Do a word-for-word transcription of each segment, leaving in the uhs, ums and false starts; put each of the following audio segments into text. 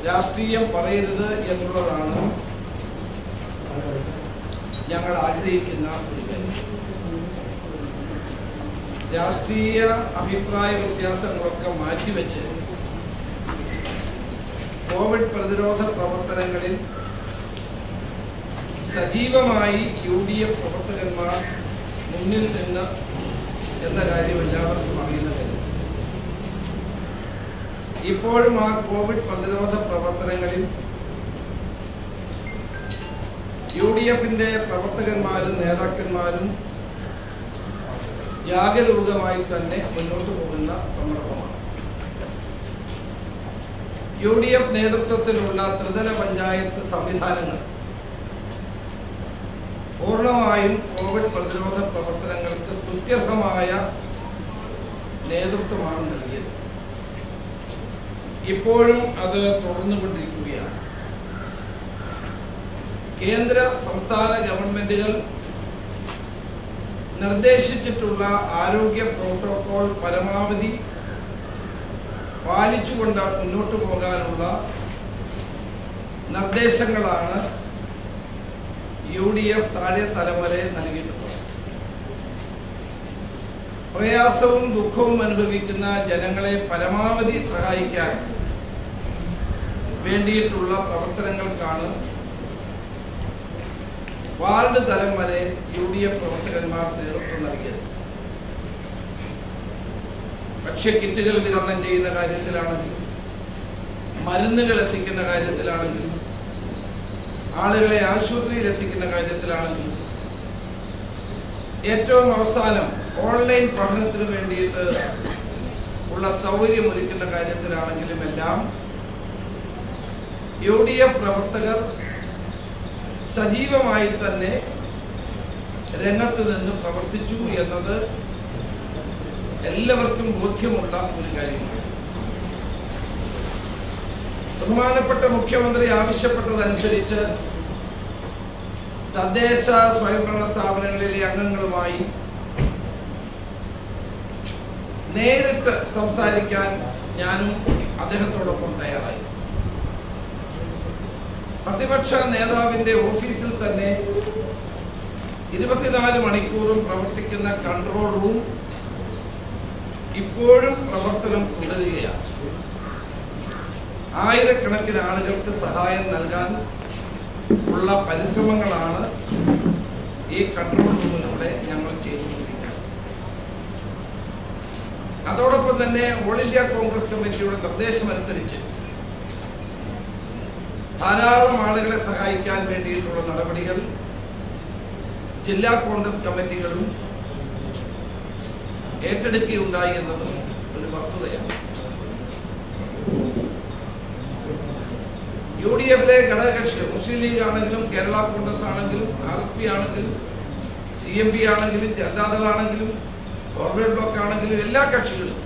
രാഷ്ട്രീയം പറയരുത് എന്നുള്ളതാണ് ഞങ്ങൾ ആഗ്രഹിക്കുന്ന ഒരു കാര്യം. രാഷ്ട്രീയ അഭിപ്രായ വ്യത്യാസങ്ങളൊക്കെ മാറ്റിവെച്ച് കോവിഡ് പ്രതിരോധ പ്രവർത്തനങ്ങളിൽ സജീവമായി യു ഡി എഫ് പ്രവർത്തകന്മാർ മുന്നിൽ നിന്ന് എന്ന കാര്യം എല്ലാവർക്കും അറിയുന്ന കാര്യം. ഇപ്പോഴും ആ കോവിഡ് പ്രതിരോധ പ്രവർത്തനങ്ങളിൽ യു ഡി എഫിന്റെ പ്രവർത്തകന്മാരും നേതാക്കന്മാരും ജാഗരൂകമായി തന്നെ മുന്നോട്ട് പോകുന്ന സന്ദർഭമാണ്. യു ഡി എഫ് നേതൃത്വത്തിലുള്ള ത്രിതല പഞ്ചായത്ത് സംവിധാനങ്ങൾ പൂർണ്ണമായും കോവിഡ് പ്രതിരോധ പ്രവർത്തനങ്ങൾക്ക് സ്തുത്യർഹമായ നേതൃത്വമാണ് നൽകിയത്. ഇപ്പോഴും അത് തുടർന്നുകൊണ്ടിരിക്കുകയാണ്. കേന്ദ്ര സംസ്ഥാന ഗവൺമെന്റുകൾ നിർദ്ദേശിച്ചിട്ടുള്ള ആരോഗ്യ പ്രോട്ടോകോൾ പരമാവധി പാലിച്ചുകൊണ്ട് മുന്നോട്ട് പോകാനുള്ള നിർദ്ദേശങ്ങളാണ് യു ഡി എഫ് താഴെ തലം വരെ നൽകിയിട്ടുള്ളത്. പ്രയാസവും ദുഃഖവും അനുഭവിക്കുന്ന ജനങ്ങളെ പരമാവധി സഹായിക്കാൻ വേണ്ടിയിട്ടുള്ള പ്രവർത്തനങ്ങൾക്കാണ് വാർഡ് തലം വരെ യു ഡി എഫ് പ്രവർത്തകന്മാർ നേതൃത്വം നൽകിയത്. ഭക്ഷ്യക്കിറ്റുകൾ വിതരണം ചെയ്യുന്ന കാര്യത്തിലാണെങ്കിലും മരുന്നുകൾ എത്തിക്കുന്ന കാര്യത്തിലാണെങ്കിലും ആളുകളെ ആശുപത്രിയിൽ എത്തിക്കുന്ന കാര്യത്തിലാണെങ്കിലും ഏറ്റവും അവസാനം ഓൺലൈൻ പഠനത്തിന് വേണ്ടിയിട്ട് ഉള്ള സൗകര്യം ഒരുക്കുന്ന കാര്യത്തിലാണെങ്കിലും എല്ലാം യു ഡി എഫ് പ്രവർത്തകർ സജീവമായി തന്നെ രംഗത്ത് നിന്ന് പ്രവർത്തിച്ചു എന്നത് എല്ലാവർക്കും ബോധ്യമുള്ള ഒരു കാര്യമാണ്. ബഹുമാനപ്പെട്ട മുഖ്യമന്ത്രി ആവശ്യപ്പെട്ടതനുസരിച്ച് തദ്ദേശ സ്വയംഭരണ സ്ഥാപനങ്ങളിലെ അംഗങ്ങളുമായി നേരിട്ട് സംസാരിക്കാൻ ഞാനും അദ്ദേഹത്തോടൊപ്പം തയ്യാറായി. പ്രതിപക്ഷ നേതാവിന്റെ ഓഫീസിൽ തന്നെ ഇരുപത്തിനാല് മണിക്കൂറും പ്രവർത്തിക്കുന്ന കൺട്രോൾ റൂം ഇപ്പോഴും പ്രവർത്തനം തുടരുകയാണ്. ആയിരക്കണക്കിന് ആളുകൾക്ക് സഹായം നൽകാൻ ഉള്ള പരിശ്രമങ്ങളാണ് ഈ കൺട്രോൾ റൂമിലൂടെ ഞങ്ങൾ ചെയ്തുകൊണ്ടിരിക്കുന്നത്. അതോടൊപ്പം തന്നെ ഓൾ ഇന്ത്യ കോൺഗ്രസ് കമ്മിറ്റിയുടെ നിർദ്ദേശമനുസരിച്ച് ധാരാളം ആളുകളെ സഹായിക്കാൻ വേണ്ടിയിട്ടുള്ള നടപടികൾ ജില്ലാ കോൺഗ്രസ് കമ്മിറ്റികളും ഏറ്റെടുക്കുകയുണ്ടായി എന്നതും ഒരു വസ്തുതയാണ്. യു ഡി എഫിലെ ഘടകകക്ഷികൾ മുസ്ലിം ലീഗ് ആണെങ്കിലും കേരള കോൺഗ്രസ് ആണെങ്കിലും ആർ എസ് പി ആണെങ്കിലും സി എം പി ആണെങ്കിലും ജനതാദൾ ആണെങ്കിലും ഫോർവേഡ് ബ്ലോക്ക് ആണെങ്കിലും എല്ലാ കക്ഷികളും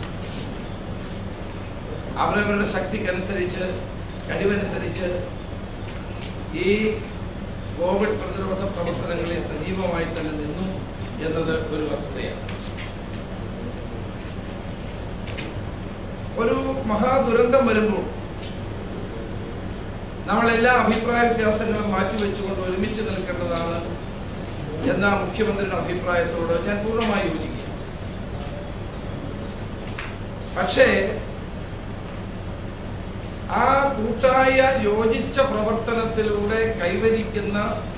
അവരവരുടെ ശക്തിക്കനുസരിച്ച് കഴിവനുസരിച്ച് ഈ കോവിഡ് പ്രതിരോധ പ്രവർത്തനങ്ങളെ സജീവമായി തന്നെ നിന്നു എന്നത് ഒരു വസ്തുതയാണ്. ഒരു മഹാദുരന്തം വരുമ്പോൾ നമ്മളെല്ലാ അഭിപ്രായ വ്യത്യാസങ്ങളും മാറ്റിവെച്ചുകൊണ്ട് ഒരുമിച്ച് നിൽക്കേണ്ടതാണ് എന്ന മുഖ്യമന്ത്രിയുടെ അഭിപ്രായത്തോട് ഞാൻ പൂർണ്ണമായി യോജിക്കുകയാണ്. പക്ഷേ ആ കൂട്ടായ യോജിച്ച പ്രവർത്തനത്തിലൂടെ കൈവരിക്കുന്ന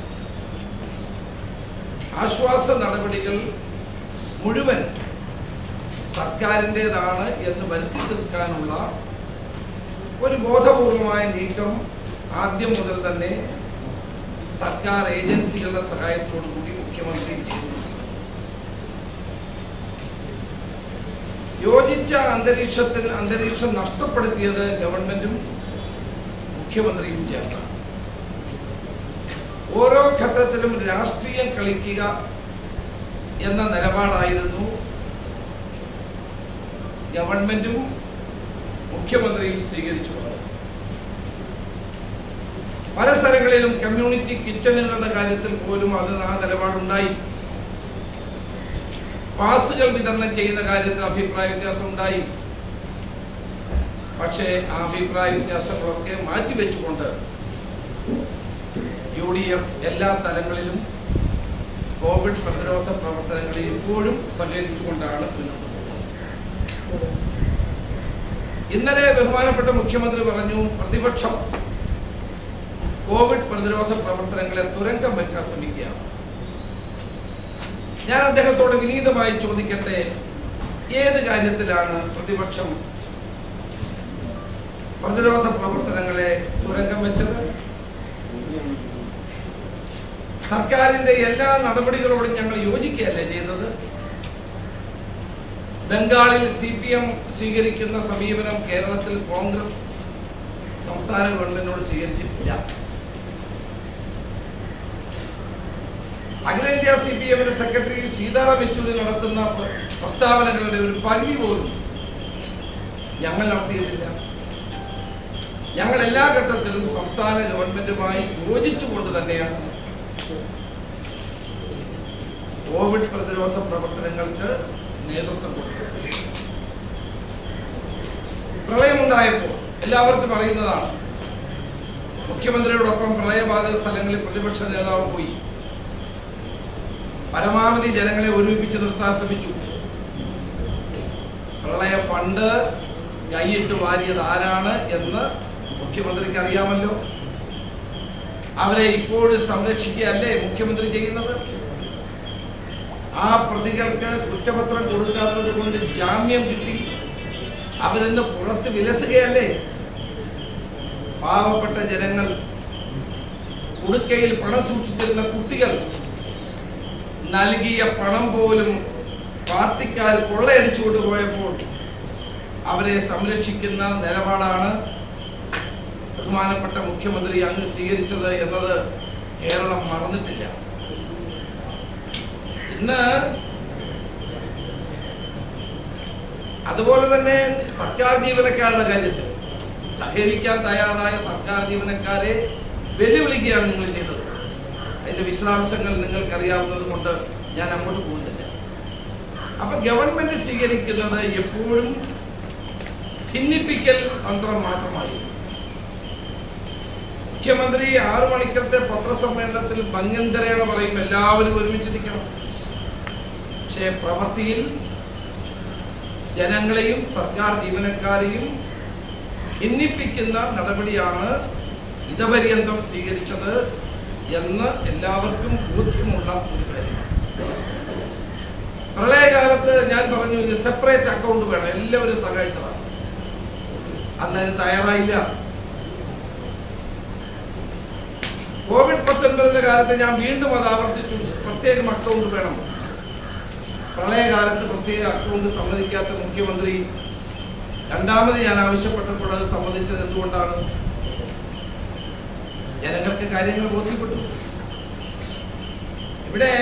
ആശ്വാസ നടപടികൾ മുഴുവൻ സർക്കാരിൻ്റെതാണ് എന്ന് വരുത്തി തീർക്കാനുള്ള ഒരു ബോധപൂർവമായ നീക്കം ആദ്യം മുതൽ തന്നെ സർക്കാർ ഏജൻസികളുടെ സഹായത്തോടു കൂടി മുഖ്യമന്ത്രി ചെയ്തു. യോജിച്ച അന്തരീക്ഷത്തിൽ അന്തരീക്ഷം നഷ്ടപ്പെടുത്തിയത് ഗവൺമെന്റും മുഖ്യമന്ത്രിയും ചേർന്നാണ്. ഓരോ ഘട്ടത്തിലും രാഷ്ട്രീയം കളിക്കുക എന്ന നിലപാടായിരുന്നു ഗവൺമെന്റും മുഖ്യമന്ത്രിയും സ്വീകരിച്ചു. പല സ്ഥലങ്ങളിലും കമ്മ്യൂണിറ്റി കിച്ചണുകളുടെ കാര്യത്തിൽ പോലും അത് ആ നിലപാടുണ്ടായി. പാസുകൾ വിതരണം ചെയ്യുന്ന കാര്യത്തിൽ അഭിപ്രായ വ്യത്യാസം ഉണ്ടായി. പക്ഷേ ആ അഭിപ്രായ വ്യത്യാസങ്ങളൊക്കെ മാറ്റിവെച്ചുകൊണ്ട് യു ഡി എഫ് എല്ലാ തലങ്ങളിലും കോവിഡ് പ്രതിരോധ പ്രവർത്തനങ്ങളിൽ ഇപ്പോഴും സഹകരിച്ചുകൊണ്ടാണ് മുന്നോട്ട് പോകുന്നത്. ഇന്നലെ ബഹുമാനപ്പെട്ട മുഖ്യമന്ത്രി പറഞ്ഞു, പ്രതിപക്ഷം കോവിഡ് പ്രതിരോധ പ്രവർത്തനങ്ങളെ തുരങ്കം വയ്ക്കാൻ ശ്രമിക്കുകയാണ്. ഞാൻ അദ്ദേഹത്തോട് വിനീതമായി ചോദിക്കട്ടെ, ഏത് കാര്യത്തിലാണ് പ്രതിപക്ഷം പ്രതിരോധ പ്രവർത്തനങ്ങളെ തുരങ്കം വെച്ചത്? സർക്കാരിന്റെ എല്ലാ നടപടികളോടും ഞങ്ങൾ യോജിക്കുകയല്ലേ ചെയ്തത്? ബംഗാളിൽ സി പി എം സ്വീകരിക്കുന്ന സമീപനം കേരളത്തിൽ കോൺഗ്രസ് സംസ്ഥാന ഗവൺമെന്റിനോട് സ്വീകരിച്ചിട്ടില്ല. അഖിലേന്ത്യാ സി പി എമ്മിന്റെ സെക്രട്ടറി സീതാറാം യെച്ചൂരി നടത്തുന്ന പ്രസ്താവനകളുടെ ഒരു പകുതി പോലും ഞങ്ങൾ നടത്തിയിട്ടില്ല. ഞങ്ങൾ എല്ലാ ഘട്ടത്തിലും സംസ്ഥാന ഗവൺമെന്റുമായി യോജിച്ചുകൊണ്ട് തന്നെയാണ് കോവിഡ് പ്രതിരോധ പ്രവർത്തനങ്ങൾക്ക് നേതൃത്വം കൊടുത്തത്. പ്രളയമുണ്ടായപ്പോൾ എല്ലാവർക്കും അറിയുന്നതാണ്, മുഖ്യമന്ത്രിയോടൊപ്പം പ്രളയബാധിത സ്ഥലങ്ങളിൽ പ്രതിപക്ഷ നേതാവ് പോയി പരമാവധി ജനങ്ങളെ ഒരുമിപ്പിച്ച് നിർത്താൻ ശ്രമിച്ചു. പ്രളയ ഫണ്ട് കൈയിട്ട് വാരിയത് ആരാണ് എന്ന് മുഖ്യമന്ത്രിക്ക് അറിയാമല്ലോ. അവരെ ഇപ്പോഴും സംരക്ഷിക്കുകയല്ലേ മുഖ്യമന്ത്രി ചെയ്യുന്നത്? ആ പ്രതികൾക്ക് കുറ്റപത്രം കൊടുക്കാത്തത് കൊണ്ട് ജാമ്യം കിട്ടി അവരിന്ന് പുറത്ത് വിലസുകയല്ലേ? പാവപ്പെട്ട ജനങ്ങൾ, ഉടുക്കയിൽ പണം സൂക്ഷിച്ചിരുന്ന കുട്ടികൾ നൽകിയ പണം പോലും പാർട്ടിക്കാർ കൊള്ളയടിച്ചുകൊണ്ട് പോയപ്പോൾ അവരെ സംരക്ഷിക്കുന്ന നിലപാടാണ് ബഹുമാനപ്പെട്ട മുഖ്യമന്ത്രി അങ്ങ് സ്വീകരിച്ചത് എന്നത് കേരളം മറന്നിട്ടില്ല. ഇന്ന് അതുപോലെ തന്നെ സർക്കാർ ജീവനക്കാരുടെ കാര്യത്തിൽ സഹകരിക്കാൻ തയ്യാറായ സർക്കാർ ജീവനക്കാരെ വെല്ലുവിളിക്കുകയാണ് നിങ്ങൾ ചെയ്തത്. അതിന്റെ വിശദാംശങ്ങൾ നിങ്ങൾക്കറിയാവുന്നത് കൊണ്ട് ഞാൻ അങ്ങോട്ട് പോകുന്നില്ല. അപ്പൊ ഗവൺമെന്റ് സ്വീകരിക്കുന്നത് എപ്പോഴും ഭിന്നിപ്പിക്കൽ തന്ത്രം മാത്രമായി. മുഖ്യമന്ത്രി ആറു മണിക്കത്തെ പത്രസമ്മേളനത്തിൽ ഭംഗ്യന്തരേണ പറയും എല്ലാവരും ഒരുമിച്ചിരിക്കണം. പക്ഷേ പ്രവൃത്തിയിൽ ജനങ്ങളെയും സർക്കാർ ജീവനക്കാരെയും ഭിന്നിപ്പിക്കുന്ന നടപടിയാണ് ഇതപര്യന്തം സ്വീകരിച്ചത് എന്ന് എല്ലാവർക്കും ബോധ്യമുള്ള ഒരു കാര്യമാണ്. പ്രളയകാലത്ത് ഞാൻ പറഞ്ഞു, ഇത് സെപ്പറേറ്റ് അക്കൗണ്ട് വേണം, എല്ലാവരും സഹായിച്ചതാണ്. അന്നതിന് തയ്യാറായില്ല. കോവിഡ് പത്തൊൻപതിന്റെ കാലത്ത് ഞാൻ വീണ്ടും അത് ആവർത്തിച്ചു, പ്രത്യേകം അക്കൗണ്ട് വേണം. പ്രളയകാലത്ത് പ്രത്യേക അക്കൗണ്ട് സമ്മതിക്കാത്ത മുഖ്യമന്ത്രി രണ്ടാമത് ഞാൻ ആവശ്യപ്പെട്ടപ്പോൾ അത് സമ്മതിച്ചത് എന്തുകൊണ്ടാണ്? ജനങ്ങൾക്ക് കാര്യങ്ങൾ ബോധ്യപ്പെട്ടു. ഇവിടെ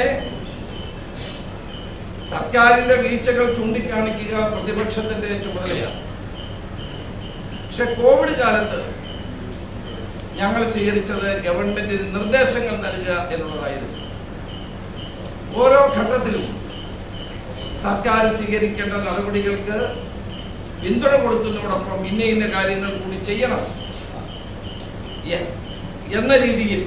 സർക്കാരിന്റെ വീഴ്ചകൾ ചൂണ്ടിക്കാണിക്കുക പ്രതിപക്ഷത്തിന്റെ ചുമതലയാണ്. പക്ഷെ കോവിഡ് കാലത്ത് ഞങ്ങൾ സ്വീകരിച്ചത് ഗവൺമെന്റിന് നിർദ്ദേശങ്ങൾ നൽകുക എന്നുള്ളതായിരുന്നു. ഓരോ ഘട്ടത്തിലും സർക്കാർ സ്വീകരിക്കേണ്ട നടപടികൾക്ക് പിന്തുണ കൊടുക്കുന്നതോടൊപ്പം ഇന്ന ഇന്ന കാര്യങ്ങൾ കൂടി ചെയ്യണം എന്ന രീതിയിൽ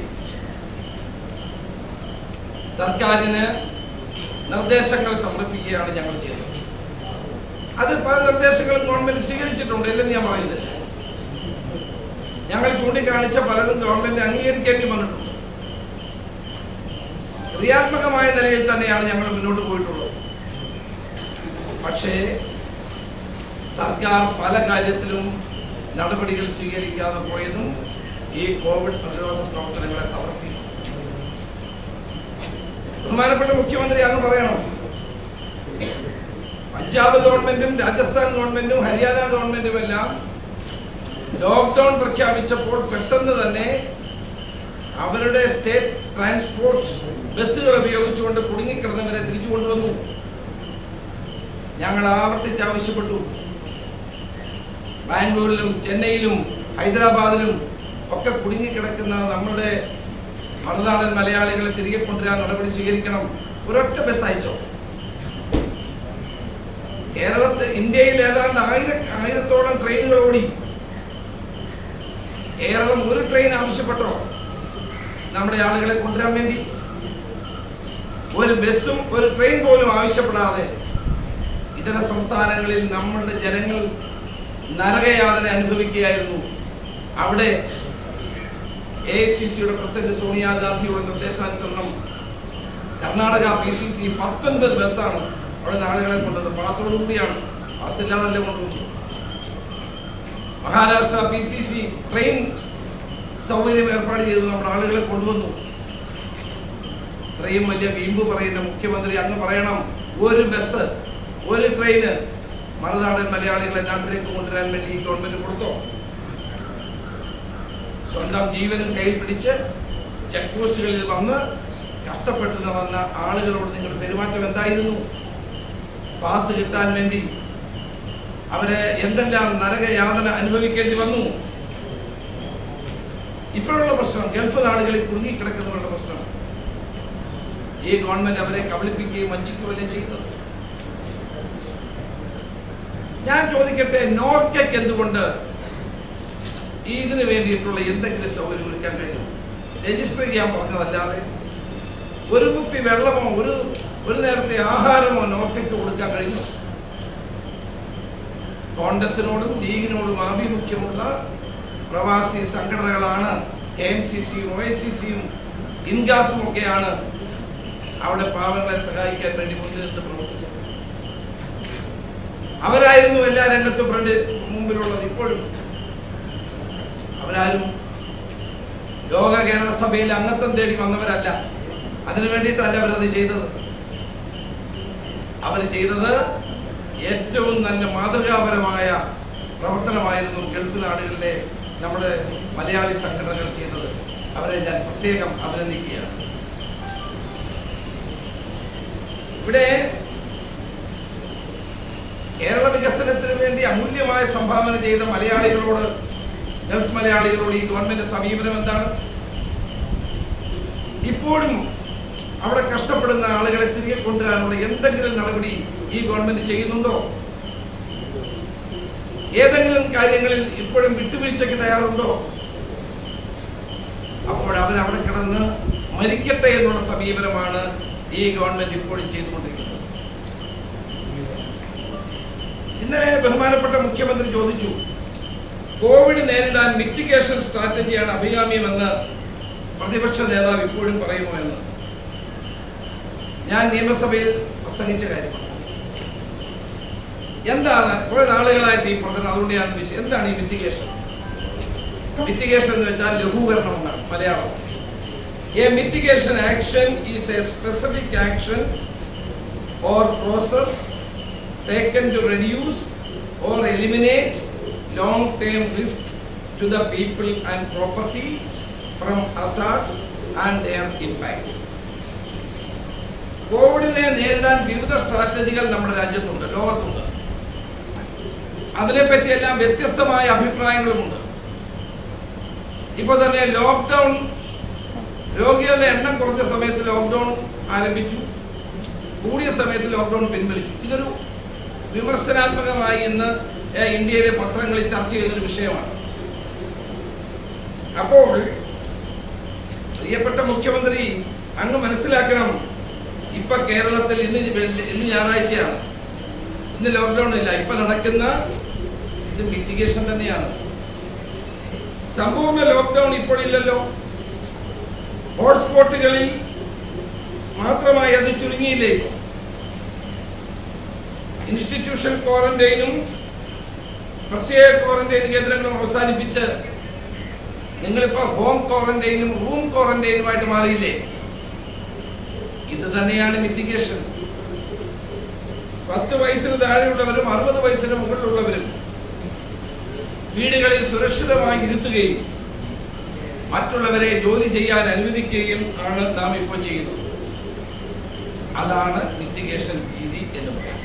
സർക്കാരിന് നിർദ്ദേശങ്ങൾ സമർപ്പിക്കുകയാണ് ഞങ്ങൾ ചെയ്തത്. അതിൽ പല നിർദ്ദേശങ്ങളും ഗവൺമെന്റ് സ്വീകരിച്ചിട്ടുണ്ട്, ഇല്ലെന്ന് ഞാൻ പറയുന്നില്ല. ഞങ്ങൾ ചൂണ്ടിക്കാണിച്ച പലതും ഗവൺമെന്റ് അംഗീകരിക്കേണ്ടി വന്നിട്ടുണ്ട്. ക്രിയാത്മകമായ നിലയിൽ തന്നെയാണ് ഞങ്ങൾ മുന്നോട്ട് പോയിട്ടുള്ളത്. പക്ഷേ സർക്കാർ പല കാര്യത്തിലും നടപടികൾ സ്വീകരിക്കാതെ പോയതും ഈ കോവിഡ് പ്രതിരോധ പ്രവർത്തനങ്ങളെ തളർത്തി. ബഹുമാനപ്പെട്ട മുഖ്യമന്ത്രി അങ്ങ് പറയണം, പഞ്ചാബ് ഗവൺമെന്റും രാജസ്ഥാൻ ഗവൺമെന്റും ഹരിയാന ഗവൺമെന്റും എല്ലാം ലോക്ക്ഡൌൺ പ്രഖ്യാപിച്ചപ്പോൾ പെട്ടെന്ന് തന്നെ അവരുടെ സ്റ്റേറ്റ് ട്രാൻസ്പോർട്ട് ബസ്സുകൾ ഉപയോഗിച്ചുകൊണ്ട് കുടുങ്ങിക്കിടന്നവരെ തിരിച്ചു കൊണ്ടുവന്നു. ഞങ്ങൾ ആവർത്തിച്ച് ആവശ്യപ്പെട്ടു, ബാംഗ്ലൂരിലും ചെന്നൈയിലും ഹൈദരാബാദിലും ഒക്കെ കുടുങ്ങിക്കിടക്കുന്ന നമ്മുടെ മറുനാടൻ മലയാളികളെ തിരികെ കൊണ്ടുവരാൻ നടപടി സ്വീകരിക്കണം. ഒരൊറ്റ ബസ് അയച്ചോ? കേരളത്തിൽ ഇന്ത്യയിൽ ഏതാണ്ട് ആയിര ആയിരത്തോളം ട്രെയിനുകൾ ഓടി. കേരളം ഒരു ട്രെയിൻ ആവശ്യപ്പെട്ടോ നമ്മുടെ ആളുകളെ കൊണ്ടുവരാൻ വേണ്ടി? ഒരു ബസ്സും ഒരു ട്രെയിൻ പോലും ആവശ്യപ്പെടാതെ ഇതര സംസ്ഥാനങ്ങളിൽ നമ്മളുടെ ജനങ്ങൾ നരകയാതന അനുഭവിക്കുകയായിരുന്നു. അവിടെ എ ഐ സി സിയുടെ പ്രസിഡന്റ് സോണിയാഗാന്ധിയുടെ നിർദ്ദേശാനുസരണം കർണാടക പി സി സി പത്തൊൻപത് ബസ്സാണ് അവിടെ ആളുകളെ കൊണ്ടത്. പാസോട് കൂടിയാണ്, പാസ് ഇല്ലാതല്ലേ കൊണ്ടുവന്നത്. Maharashtra P C C train സൗകര്യം ഏർപ്പാട് ചെയ്തു, നമ്മുടെ ആളുകളെ കൊണ്ടുവന്നു. ഇത്രയും വലിയ വീമ്പ് പറയുന്ന മുഖ്യമന്ത്രി അങ്ങ് പറയണം ഒരു ബസ് ഒരു ട്രെയിന് മറുനാടൻ മലയാളികളെ നാട്ടിലേക്ക് കൊണ്ടുവരാൻ വേണ്ടി ഈ ഗവൺമെന്റ് കൊടുത്തോ? സ്വന്തം ജീവനും കയ്യിൽ പിടിച്ച് ചെക്ക് പോസ്റ്റുകളിൽ വന്ന് കഷ്ടപ്പെട്ടു വന്ന ആളുകളോട് നിങ്ങളുടെ പെരുമാറ്റം എന്തായിരുന്നു? പാസ് കിട്ടാൻ വേണ്ടി അവരെ എന്തെല്ലാം നരകയാതന അനുഭവിക്കേണ്ടി വന്നു. ഇപ്പോഴുള്ള പ്രശ്നം ഗൾഫ് നാടുകളിൽ കുടുങ്ങിക്കിടക്കുന്നവരുടെ പ്രശ്നം. ഈ ഗവൺമെന്റ് അവരെ കബളിപ്പിക്കുകയും വഞ്ചിക്കുകയും ചെയ്യുന്നത്. ഞാൻ ചോദിക്കട്ടെ, നോർക്കയ്ക്ക് എന്തുകൊണ്ട് ഇതിന് വേണ്ടിയിട്ടുള്ള എന്തെങ്കിലും സൗകര്യം ഒരുക്കാൻ കഴിയും? രജിസ്റ്റർ ചെയ്യാൻ പറഞ്ഞതല്ലാതെ ഒരു കുപ്പി വെള്ളമോ ഒരു ഒരു നേരത്തെ ആഹാരമോ നോർക്കയ്ക്ക് കൊടുക്കാൻ കഴിയുമോ? കോൺഗ്രസിനോടും ലീഗിനോടും ആഭിമുഖ്യമുള്ള പ്രവാസി സംഘടനകളാണ് കെ എം സി സിയും ഒ ഐ സി സിയും ഇൻഗാസും ഒക്കെയാണ് അവിടെ പാവങ്ങളെ സഹായിക്കാൻ വേണ്ടി മുൻനിർത്തി പ്രവർത്തിച്ചത്. അവരായിരുന്നു എല്ലാ രംഗത്തും ഫ്രണ്ട് മുമ്പിലുള്ളത്. ഇപ്പോഴും അവരാരും ലോക കേരള സഭയിൽ അംഗത്വം തേടി വന്നവരല്ല. അതിനു വേണ്ടിയിട്ടല്ല അവരത് ചെയ്തത്. അവർ ചെയ്തത് ഏറ്റവും നല്ല മാതൃകാപരമായ പ്രവർത്തനമായിരുന്നു ഗൾഫ് നാടുകളിലെ നമ്മുടെ മലയാളി സംഘടനകൾ ചെയ്തത്. അവരെ ഞാൻ പ്രത്യേകം അഭിനന്ദിക്കുകയാണ്. ഇവിടെ കേരള വികസനത്തിന് വേണ്ടി അമൂല്യമായ സംഭാവന ചെയ്ത മലയാളികളോട്, ഗൾഫ് മലയാളികളോട് ഈ ഗവൺമെന്റ് സമീപനം എന്താണ്? ഇപ്പോഴും അവിടെ കഷ്ടപ്പെടുന്ന ആളുകളെ തിരികെ കൊണ്ടുവരാനുള്ള എന്തെങ്കിലും നടപടി ഈ ഗവൺമെന്റ് ചെയ്യുന്നുണ്ടോ? ഏതെങ്കിലും കാര്യങ്ങളിൽ ഇപ്പോഴും വിട്ടുവീഴ്ചയ്ക്ക് തയ്യാറുണ്ടോ? അപ്പോൾ അവരവിടെ കിടന്ന് മരിക്കട്ടെ എന്നുള്ള സമീപനമാണ് ഈ ഗവൺമെന്റ് ഇപ്പോഴും ചെയ്തുകൊണ്ടിരിക്കുന്നത്. ഇന്നലെ ബഹുമാനപ്പെട്ട മുഖ്യമന്ത്രി ചോദിച്ചു, കോവിഡ് നേരിടാൻ മിറ്റിഗേഷൻ സ്ട്രാറ്റജിയാണ് അഭികാമ്യമെന്ന് പ്രതിപക്ഷ നേതാവ് ഇപ്പോഴും പറയുമോ എന്ന്. ഞാൻ നിയമസഭയിൽ പ്രസംഗിച്ച കാര്യമാണ്. എന്താണ് കുറെ നാളുകളായിട്ട് ഈ പ്രധാന അതുകൊണ്ട് ഞാൻ വിഷയം എന്താണ് ഈ മിറ്റിഗേഷൻ? മിറ്റിഗേഷൻ എന്ന് വെച്ചാൽ ലഘൂകരണം എന്നാണ് Malayalam. A mitigation action is a specific action or process taken to reduce or eliminate long-term risk to the people and property from hazards and their impacts. കോവിഡിനെ നേരിടാൻ വിവിധ സ്ട്രാറ്റജികൾ നമ്മുടെ രാജ്യത്തുണ്ട്, ലോകത്തുണ്ട്. അതിനെപ്പറ്റിയെല്ലാം വ്യത്യസ്തമായ അഭിപ്രായങ്ങളുമുണ്ട്. ഇപ്പോൾ തന്നെ ലോക്ക്ഡൗൺ, രോഗികളുടെ എണ്ണം കുറഞ്ഞ സമയത്ത് ലോക്ക്ഡൗൺ ആരംഭിച്ചു, കൂടിയ സമയത്ത് ലോക്ക്ഡൗൺ പിൻവലിച്ചു. ഇതൊരു വിമർശനാത്മകമായി ഇന്ന് ഇന്ത്യയിലെ പത്രങ്ങളിൽ ചർച്ച ചെയ്യുന്നൊരു വിഷയമാണ്. അപ്പോൾ പ്രിയപ്പെട്ട മുഖ്യമന്ത്രി അങ്ങ് മനസ്സിലാക്കണം, ഇപ്പൊ കേരളത്തിൽ ഇന്ന് ഇന്ന് ഞായറാഴ്ചയാണ്, ഇന്ന് ലോക്ക്ഡൗൺ ഇല്ല. ഇപ്പൊ നടക്കുന്ന ഇത് മിറ്റിഗേഷൻ തന്നെയാണ്. സമ്പൂർണ്ണ ലോക്ക്ഡൗൺ ഇപ്പോഴില്ലല്ലോ. ഹോട്ട്സ്പോട്ടുകളിൽ മാത്രമായി അത് ചുരുങ്ങിയില്ലേ? ഇൻസ്റ്റിറ്റ്യൂഷൻ ക്വാറന്റൈനും പ്രത്യേക ക്വാറന്റൈൻ കേന്ദ്രങ്ങളും അവസാനിപ്പിച്ച് നിങ്ങളിപ്പോ ഹോം ക്വാറന്റൈനും റൂം ക്വാറന്റൈനുമായിട്ട് മാറിയില്ലേ? ഇത് തന്നെയാണ് മിറ്റിഗേഷൻ. പത്ത് വയസ്സിന് താഴെയുള്ളവരും അറുപത് വയസ്സിന് മുകളിലുള്ളവരും വീടുകളിൽ സുരക്ഷിതമായി ഇരുത്തുകയും മറ്റുള്ളവരെ ജോലി ചെയ്യാൻ അനുവദിക്കുകയും ആണ് നാം ഇപ്പോൾ ചെയ്യുന്നത്. അതാണ് മിറ്റിഗേഷൻ രീതി എന്ന് പറയുന്നത്.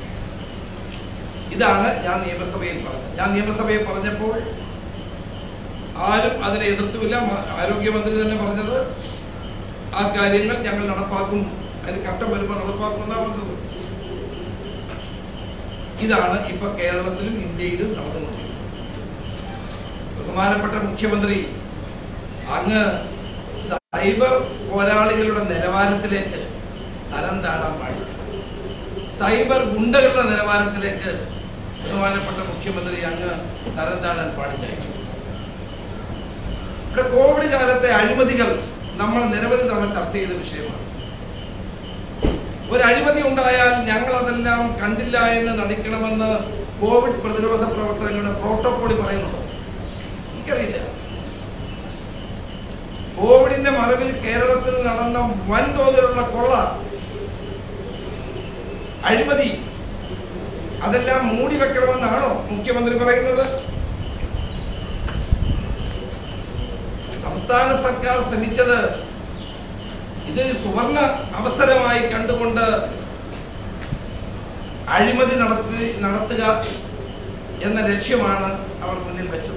ഇതാണ് ഞാൻ നിയമസഭയിൽ പറഞ്ഞത്. ഞാൻ നിയമസഭയിൽ പറഞ്ഞപ്പോൾ ആരും അതിനെ എതിർത്തുമില്ല. ആരോഗ്യമന്ത്രി തന്നെ പറഞ്ഞത് ആ കാര്യങ്ങൾ ഞങ്ങൾ നടപ്പാക്കും, അതിന് ഘട്ടം വരുമ്പോൾ നടപ്പാക്കും എന്നാണ് പറഞ്ഞത്. ഇതാണ് ഇപ്പൊ കേരളത്തിലും ഇന്ത്യയിലും നടന്നുകൊണ്ടിരിക്കുന്നത്. ബഹുമാനപ്പെട്ട മുഖ്യമന്ത്രി, അങ്ങ് സൈബർ പോരാളികളുടെ നിലവാരത്തിലേക്ക് തരം താഴാൻ പാടില്ല. സൈബർ ഗുണ്ടകളുടെ നിലവാരത്തിലേക്ക് ബഹുമാനപ്പെട്ട മുഖ്യമന്ത്രി അങ്ങ് തരം താഴാൻ പാടില്ല. ഇവിടെ കോവിഡ് കാലത്തെ അഴിമതികൾ നമ്മൾ നിരവധി തവണ ചർച്ച ചെയ്ത വിഷയമാണ്. ഒരു അഴിമതി ഉണ്ടായാൽ ഞങ്ങൾ അതെല്ലാം കണ്ടില്ല എന്ന് നടിക്കണമെന്ന് കോവിഡ് പ്രതിരോധ പ്രവർത്തനങ്ങളുടെ പ്രോട്ടോകോളിൽ പറയുന്നുണ്ടോ? എനിക്കറിയില്ല. കോവിഡിന്റെ മറവിൽ കേരളത്തിൽ നടന്ന വൻതോതിലുള്ള കൊള്ള, അഴിമതി, അതെല്ലാം മൂടി വെക്കണമെന്നാണോ മുഖ്യമന്ത്രി പറയുന്നത്? സംസ്ഥാന സർക്കാർ ശ്രമിച്ചത് ഇത് സുവർണ അവസരമായി കണ്ടുകൊണ്ട് അഴിമതി നടത്തി നടത്തുക എന്ന ലക്ഷ്യമാണ് അവർ മുന്നിൽ വെച്ചത്.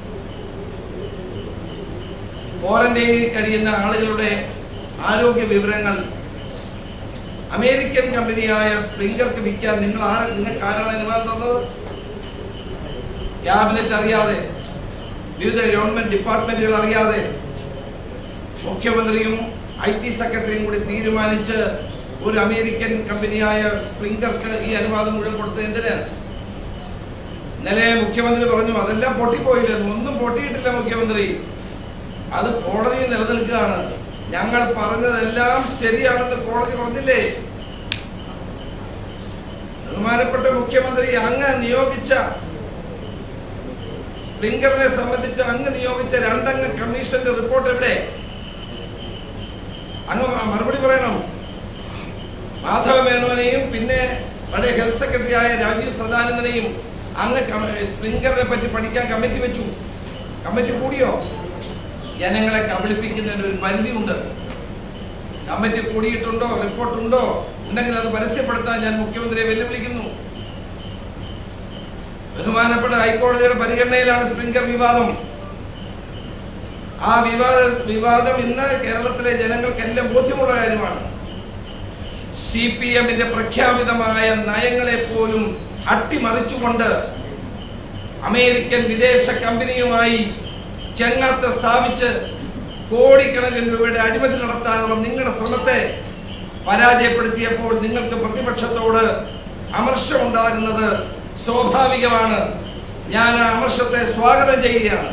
ക്വാറന്റൈനിൽ കഴിയുന്ന ആളുകളുടെ ആരോഗ്യ വിവരങ്ങൾ അമേരിക്കൻ കമ്പനിയായ സ്പ്രിംഗർക്ക് വിൽക്കാൻ നിങ്ങൾ ആ നിങ്ങൾക്ക് ആരാണ് അനുവാദം തന്നത്? ക്യാബിനറ്റ് അറിയാതെ, വിവിധ ഗവൺമെന്റ് ഡിപ്പാർട്ട്മെന്റുകൾ അറിയാതെ, മുഖ്യമന്ത്രിയും ഐ ടി സെക്രട്ടറിയും കൂടി തീരുമാനിച്ച് ഒരു അമേരിക്കൻ കമ്പനിയായ സ്പ്രിംഗർക്ക് ഈ അനുവാദം മുഴുവൻ കൊടുത്തത് എന്തിന്? ഇന്നലെ മുഖ്യമന്ത്രി പറഞ്ഞു അതെല്ലാം പൊട്ടിപ്പോയില്ലെന്ന്. ഒന്നും പൊട്ടിയിട്ടില്ല മുഖ്യമന്ത്രി, അത് കോടതിയിൽ നിലനിൽക്കുകയാണ്. ഞങ്ങൾ പറഞ്ഞതെല്ലാം ശരിയാണെന്ന് കോടതി പറഞ്ഞില്ലേ? ബഹുമാനപ്പെട്ട മുഖ്യമന്ത്രി, അങ്ങ് നിയോഗിച്ച സ്പ്രിംഗറിനെ സംബന്ധിച്ച് അങ്ങ് നിയോഗിച്ച രണ്ടംഗ കമ്മീഷന്റെ റിപ്പോർട്ട് എവിടെ? അങ്ങ് മറുപടി പറയണം. മാധവ മേനോനെയും പിന്നെ പഴയ ഹെൽത്ത് സെക്രട്ടറി ആയ രാജീവ് സദാനന്ദനെയും അങ്ങ് സ്പ്രിംഗറിനെ പറ്റി പഠിക്കാൻ കമ്മിറ്റി വെച്ചു. കമ്മിറ്റി കൂടിയോ? ജനങ്ങളെ കബളിപ്പിക്കുന്നതിന് ഒരു പരിധിയുണ്ട്. കമ്മിറ്റി കൂടിയിട്ടുണ്ടോ, റിപ്പോർട്ടുണ്ടോ ഉണ്ടെങ്കിൽ അത് പരസ്യപ്പെടുത്താൻ ഞാൻ മുഖ്യമന്ത്രിയെ വെല്ലുവിളിക്കുന്നു. ബഹുമാനപ്പെട്ട ഹൈക്കോടതിയുടെ പരിഗണനയിലാണ് സ്പ്രിംഗർ വിവാദം. ആ വിവാദ വിവാദം ഇന്ന് കേരളത്തിലെ ജനങ്ങൾക്കെല്ലാം ബോധ്യമുള്ള കാര്യമാണ്. സി പി എമ്മിന്റെ പ്രഖ്യാപിതമായ നയങ്ങളെ പോലും അട്ടിമറിച്ചുകൊണ്ട് അമേരിക്കൻ വിദേശ കമ്പനിയുമായി ചെങ്ങാത്ത സ്ഥാപിച്ച് കോടിക്കണക്കിന് രൂപയുടെ അഴിമതി നടത്താനുള്ള നിങ്ങളുടെ ശ്രമത്തെ പരാജയപ്പെടുത്തിയപ്പോൾ നിങ്ങൾക്ക് പ്രതിപക്ഷത്തോട് അമർഷമുണ്ടാകുന്നത് സ്വാഭാവികമാണ്. ഞാൻ ആ അമർഷത്തെ സ്വാഗതം ചെയ്യുകയാണ്.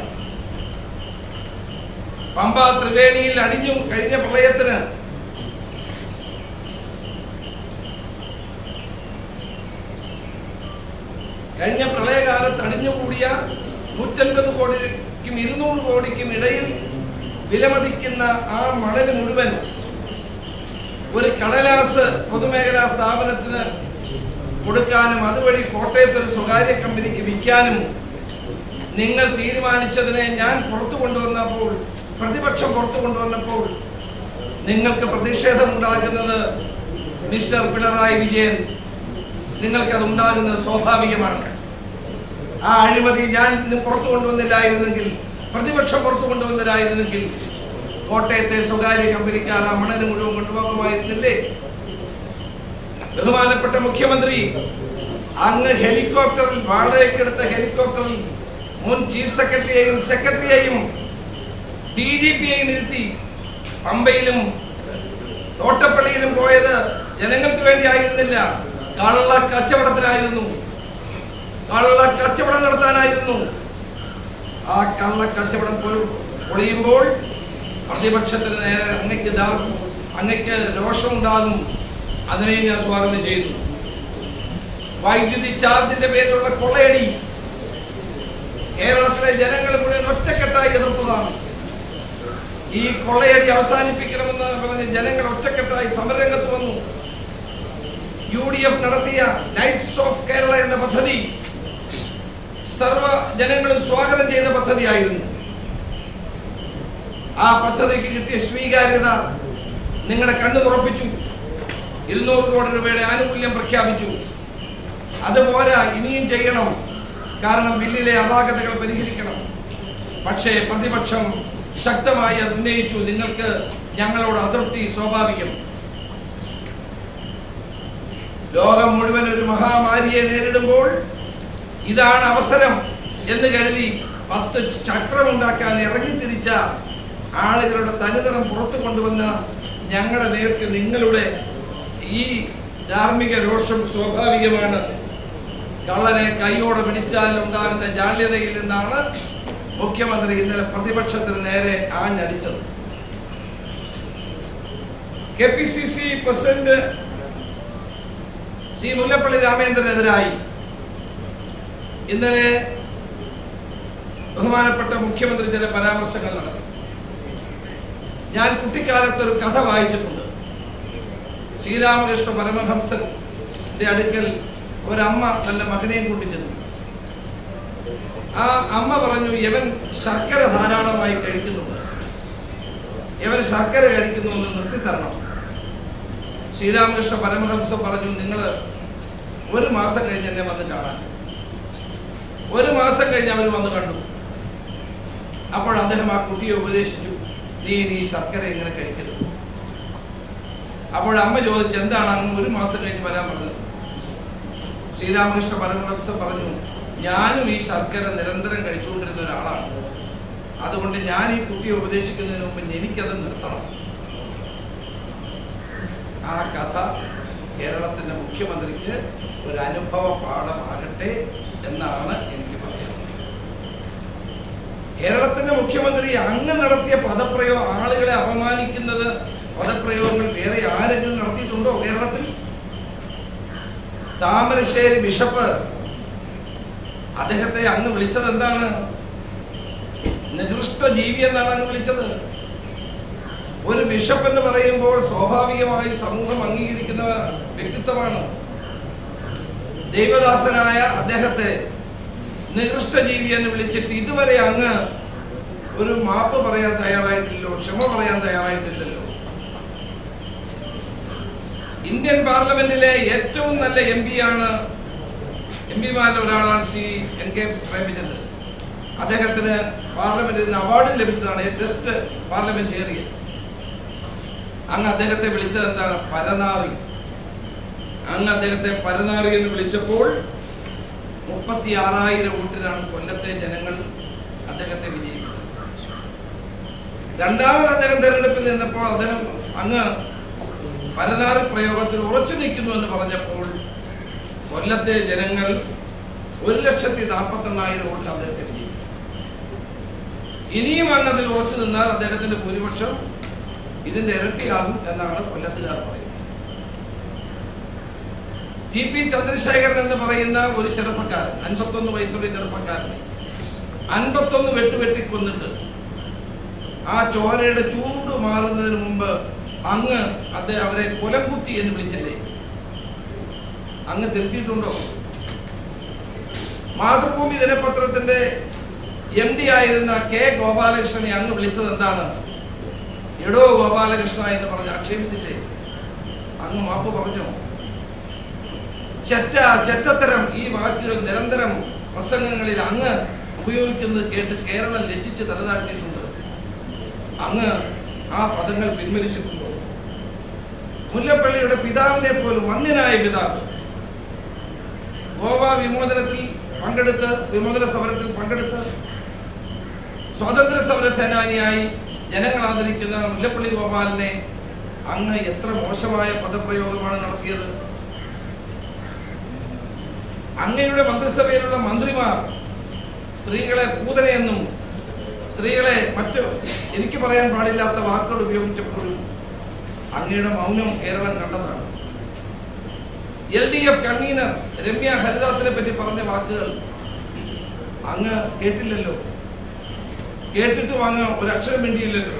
പമ്പ ത്രിവേണിയിൽ അടിഞ്ഞു കഴിഞ്ഞ പ്രളയത്തിന് കഴിഞ്ഞ പ്രളയകാലത്ത് അടിഞ്ഞുകൂടിയ നൂറ്റൻപത് കോടിക്കും ഇരുന്നൂറ് കോടിക്കും ഇടയിൽ വിലമതിക്കുന്ന ആ മണൽ മുഴുവൻ ഒരു കടലാസ് പൊതുമേഖലാ സ്ഥാപനത്തിന് കൊടുക്കാനും അതുവഴി കോട്ടയത്ത് ഒരു സ്വകാര്യ കമ്പനിക്ക് വിൽക്കാനും നിങ്ങൾ തീരുമാനിച്ചതിനെ ഞാൻ പുറത്തു കൊണ്ടുവന്നപ്പോൾ, പ്രതിപക്ഷം പുറത്തു കൊണ്ടുവന്നപ്പോൾ നിങ്ങൾക്ക് പ്രതിഷേധം ഉണ്ടാകുന്നത് മിസ്റ്റർ പിണറായി വിജയൻ, നിങ്ങൾക്കത് ഉണ്ടാകുന്നത് സ്വാഭാവികമാണ്. ആ അഴിമതി ഞാൻ പുറത്തു കൊണ്ടുവന്നില്ലായിരുന്നെങ്കിൽ, പ്രതിപക്ഷം പുറത്തു കൊണ്ടുവന്നില്ലായിരുന്നെങ്കിൽ കോട്ടയത്തെ സ്വകാര്യ കമ്പനിക്കാർ ആ മണൽ മുഴുവൻ കൊണ്ടുപോകുമായിരുന്നില്ലേ? ബഹുമാനപ്പെട്ട മുഖ്യമന്ത്രി, അങ്ങ് ഹെലികോപ്റ്ററിൽ വാടകയ്ക്കെടുത്ത ഹെലികോപ്റ്ററിൽ മുൻ ചീഫ് സെക്രട്ടറിയെയും സെക്രട്ടറിയെയും ഡി ജി പിയെയും ഇരുത്തി പമ്പയിലും തോട്ടപ്പള്ളിയിലും പോയത് ജനങ്ങൾക്ക് വേണ്ടി ആയിരുന്നില്ല, കള്ള കച്ചവടത്തിനായിരുന്നു, കള്ള കച്ചവടം നടത്താനായിരുന്നു. ആ കള്ള കച്ചവടം പൊളിയുമ്പോൾ പ്രതിപക്ഷത്തിന് നേരെ അങ്ങയ്ക്ക് അങ്ങയ്ക്ക് രോഷമുണ്ടാകും. അതിനെ ഞാൻ സ്വാഗതം ചെയ്യുന്നു. വൈദ്യുതി ചാർജിന്റെ പേരിലുള്ള കൊള്ളയടി കേരളത്തിലെ ജനങ്ങൾ മുഴുവൻ ഒറ്റക്കെട്ടായി എതിർത്തതാണ്. ഈ കൊള്ളയടി അവസാനിപ്പിക്കണമെന്ന് പറഞ്ഞ് ജനങ്ങൾ ഒറ്റക്കെട്ടായി സമരരംഗത്ത് വന്നു. യു ഡി എഫ് നടത്തിയ ലൈറ്റ്സ് ഓഫ് കേരള എന്ന പദ്ധതി സർവ ജനങ്ങളും സ്വാഗതം ചെയ്ത പദ്ധതിയായിരുന്നു. ആ പദ്ധതിക്ക് കിട്ടിയ സ്വീകാര്യത നിങ്ങളുടെ കണ്ണു തുറപ്പിച്ചു. ഇരുന്നൂറ് കോടി രൂപയുടെ ആനുകൂല്യം പ്രഖ്യാപിച്ചു. അതുപോരാ, ഇനിയും ചെയ്യണം. കാരണം ബില്ലിലെ അപാകതകൾ പരിഹരിക്കണം. പക്ഷേ പ്രതിപക്ഷം ശക്തമായി അത് ഉന്നയിച്ചു. നിങ്ങൾക്ക് ഞങ്ങളോട് അതൃപ്തി സ്വാഭാവികം. ലോകം മുഴുവൻ ഒരു മഹാമാരിയെ നേരിടുമ്പോൾ ഇതാണ് അവസരം എന്ന് കരുതി പത്ത് ചക്രമുണ്ടാക്കാൻ ഇറങ്ങിത്തിരിച്ച ആളുകളുടെ തനിനിറം പുറത്തു കൊണ്ടുവന്ന ഞങ്ങളുടെ നേർക്ക് നിങ്ങളുടെ ഈ ധാർമ്മിക രോഷം സ്വാഭാവികമാണ്. കള്ളനെ കൈയോടെ പിടിച്ചാൽ ഉണ്ടാകുന്ന ജാള്യതയിൽ നിന്നാണ് മുഖ്യമന്ത്രി ഇന്നലെ പ്രതിപക്ഷത്തിന് നേരെ ആഞ്ഞടിച്ചത്. K P C C president Shri Mullappally രാമചന്ദ്രനെതിരായി ഇന്നലെ ബഹുമാനപ്പെട്ട മുഖ്യമന്ത്രി ചില പരാമർശങ്ങൾ നടത്തി. ഞാൻ കുട്ടിക്കാലത്ത് ഒരു കഥ വായിച്ചിട്ടുണ്ട്. ശ്രീരാമകൃഷ്ണ പരമഹംസന്റെ അടുക്കൽ ഒരമ്മ തന്റെ മകനെയും കൂട്ടി ചെന്നു. ആ അമ്മ പറഞ്ഞു, ഇവൻ ശർക്കര ധാരാളമായി കഴിക്കുന്നുണ്ട്, ഇവൻ ശർക്കര കഴിക്കുന്നു എന്ന് നിർത്തിത്തരണം. ശ്രീരാമകൃഷ്ണ പരമഹംസൻ പറഞ്ഞു, നിങ്ങൾ ഒരു മാസം കഴിഞ്ഞ് എന്നെ വന്ന് കാണാൻ. ഒരു മാസം കഴിഞ്ഞ് അവർ വന്ന് കണ്ടു. അപ്പോൾ അദ്ദേഹം ആ കുട്ടിയെ ഉപദേശിച്ചു, നീ നീ ശർക്കര എങ്ങനെ കഴിക്കരുത്. അപ്പോൾ അമ്മ ചോദിച്ചു, എന്താണ് അങ്ങ് ഒരു മാസം കഴിഞ്ഞ് വരാൻ പറഞ്ഞത്? ശ്രീരാമകൃഷ്ണ പരമഹംസൻ പറഞ്ഞു, ഞാനും ഈ ശർക്കര നിരന്തരം കഴിച്ചുകൊണ്ടിരുന്ന ഒരാളാണ്, അതുകൊണ്ട് ഞാൻ ഈ കുട്ടിയെ ഉപദേശിക്കുന്നതിന് മുമ്പ് എനിക്കത് നിർത്തണം. ആ കഥ കേരളത്തിന്റെ മുഖ്യമന്ത്രിക്ക് ഒരു അനുഭവ പാഠമാകട്ടെ എന്നാണ് എനിക്ക് പറയാനുള്ളത്. കേരളത്തിന്റെ മുഖ്യമന്ത്രി അങ്ങ് നടത്തിയ പദപ്രയോഗം, ആളുകളെ അപമാനിക്കുന്നത് പദപ്രയോഗങ്ങൾ വേറെ ആരെങ്കിലും നടത്തിയിട്ടുണ്ടോ കേരളത്തിൽ? താമരശ്ശേരി ബിഷപ്പ് അദ്ദേഹത്തെ അങ്ങ് വിളിച്ചത് എന്താണ്? നികൃഷ്ട ജീവി എന്നാണ് അങ്ങ് വിളിച്ചത്. ഒരു ബിഷപ്പ് എന്ന് പറയുമ്പോൾ സ്വാഭാവികമായി സമൂഹം അംഗീകരിക്കുന്ന വ്യക്തിത്വമാണ്. ദൈവദാസനായ അദ്ദേഹത്തെ നികൃഷ്ട ജീവി എന്ന് വിളിച്ചിട്ട് ഇതുവരെ അങ്ങ് ഒരു മാപ്പ് പറയാൻ തയ്യാറായിട്ടില്ലല്ലോ, ക്ഷമ പറയാൻ തയ്യാറായിട്ടില്ലല്ലോ. ഇന്ത്യൻ പാർലമെന്റിലെ ഏറ്റവും നല്ല എം പി ആണ്, എം പിമാരിൽ ഒരാളാണ് ശ്രീ എൻ കെ പ്രേമചന്ദ്രൻ. അദ്ദേഹത്തിന് പാർലമെന്റിൽ നിന്ന് അവാർഡ് ലഭിച്ചതാണ് ബെസ്റ്റ് പാർലമെന്റേറിയൻ. അങ്ങ് അദ്ദേഹത്തെ വിളിച്ചത് എന്താണ്? പരനാറി. അങ്ങ് അദ്ദേഹത്തെ പരനാറി എന്ന് വിളിച്ചപ്പോൾ മുപ്പത്തി ആറായിരം വോട്ടിനാണ് കൊല്ലത്തെ ജനങ്ങൾ അദ്ദേഹത്തെ വിജയിക്കുന്നത്. രണ്ടാമത് അദ്ദേഹം തെരഞ്ഞെടുപ്പിൽ നിന്നപ്പോൾ അദ്ദേഹം അങ്ങ് പരനാറി പ്രയോഗത്തിൽ ഉറച്ചു നിൽക്കുന്നു എന്ന് പറഞ്ഞപ്പോൾ കൊല്ലത്തെ ജനങ്ങൾ ഒരു ലക്ഷത്തി നാൽപ്പത്തി എണ്ണായിരം വോട്ടിൽ അദ്ദേഹത്തെ വിജയിക്കും. ഇനിയും അങ്ങ് അതിൽ ഉറച്ചു നിന്നാൽ അദ്ദേഹത്തിന്റെ ഭൂരിപക്ഷം ഇതിന്റെ ഇരട്ടിയാകും എന്നാണ് കൊല്ലത്തുകാർ പറയുന്നത്. ടി പി ചന്ദ്രശേഖരൻ എന്ന് പറയുന്ന ഒരു ചെറുപ്പക്കാരൻ, അൻപത്തൊന്ന് വയസ്സുള്ള ചെറുപ്പക്കാരനെ അൻപത്തൊന്ന് വെട്ടുവെട്ടി കൊന്നിട്ട് ആ ചോരയുടെ ചൂട് മാറുന്നതിന് മുമ്പ് അങ്ങ് അദ്ദേഹം അവരെ കൊലംകുത്തി എന്ന് വിളിച്ചില്ലേ? അങ്ങ് തിരുത്തിയിട്ടുണ്ടോ? മാതൃഭൂമി ദിനപത്രത്തിന്റെ എം ഡി ആയിരുന്ന കെ ഗോപാലകൃഷ്ണനെ അങ്ങ് വിളിച്ചത് എന്താണ്? എടോ ഗോപാലകൃഷ്ണ എന്ന് പറഞ്ഞ് ആക്ഷേപിച്ചിട്ടേ അങ്ങ് മാപ്പ് പറഞ്ഞോ? ചെറ്റ ചെറ്റത്തരം ഈ വാക്കുകൾ നിരന്തരം പ്രസംഗങ്ങളിൽ അങ്ങ് ഉപയോഗിക്കുന്നത് കേട്ട് കേരളം ലജ്ജിച്ച് തലതാഴ്ത്തിയിട്ടുണ്ട്. അങ്ങ് ആ പദങ്ങൾ പിൻവലിച്ചിട്ടുണ്ടോ? മുല്ലപ്പള്ളിയുടെ പിതാവിനെ പോലും വന്യനായ പിതാവ് ഗോവ വിമോചനത്തിൽ പങ്കെടുത്ത് വിമോചന സമരത്തിൽ പങ്കെടുത്ത് സ്വാതന്ത്ര്യ സമര സേനാനിയായി ജനങ്ങൾ ആദരിക്കുന്ന മുല്ലപ്പള്ളി ഗോപാലിനെ അങ്ങ് എത്ര മോശമായ പദപ്രയോഗമാണ് നടത്തിയത്. അങ്ങയുടെ മന്ത്രിസഭയിലുള്ള മന്ത്രിമാർ സ്ത്രീകളെ പൂതനയെന്നും സ്ത്രീകളെ മറ്റു എനിക്ക് പറയാൻ പാടില്ലാത്ത വാക്കുകൾ ഉപയോഗിച്ചപ്പോഴും അങ്ങയുടെ മൗനം കേരളം കണ്ടതാണ്. L D F convener Ramya ഹരിദാസിനെ പറ്റി പറഞ്ഞ വാക്കുകൾ അങ്ങ് കേട്ടില്ലല്ലോ, കേട്ടിട്ടും അങ്ങ് ഒരക്ഷരം വേണ്ടിയില്ലല്ലോ.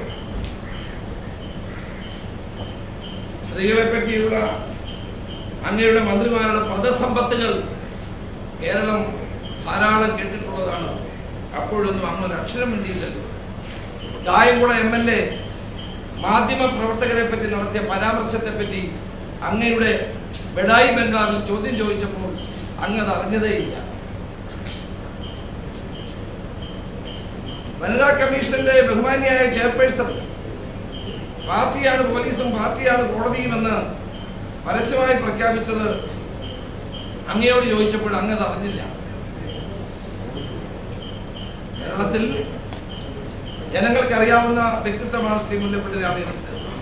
സ്ത്രീകളെ പറ്റിയുള്ള അങ്ങയുടെ മന്ത്രിമാരുടെ പദസമ്പത്തുകൾ കേരളം ധാരാളം കേട്ടിട്ടുള്ളതാണ്. അപ്പോഴൊന്നും അങ്ങ് ഒരു അക്ഷരം വേണ്ടിയില്ലല്ലോ. കായംകുളം എം എൽ എ മാധ്യമ പ്രവർത്തകരെ പറ്റി നടത്തിയ പരാമർശത്തെ പറ്റി അങ്ങയുടെ ബെഡായി ബംഗാളിൽ ചോദ്യം ചോദിച്ചപ്പോൾ അങ്ങ് അത് അറിഞ്ഞതേയില്ല. വനിതാ കമ്മീഷന്റെ ബഹുമാനിയായ ചെയർപേഴ്സൺ പാർട്ടിയാണ് പോലീസും പാർട്ടിയാണ് കോടതിയുമെന്ന് പരസ്യമായി പ്രഖ്യാപിച്ചത് അങ്ങയോട് ചോദിച്ചപ്പോൾ അങ്ങ് അത് അറിഞ്ഞില്ല. കേരളത്തിൽ ജനങ്ങൾക്ക് അറിയാവുന്ന വ്യക്തിത്വമാണ് ശ്രീ മുല്ലപ്പള്ളി രാമചന്ദ്രൻ.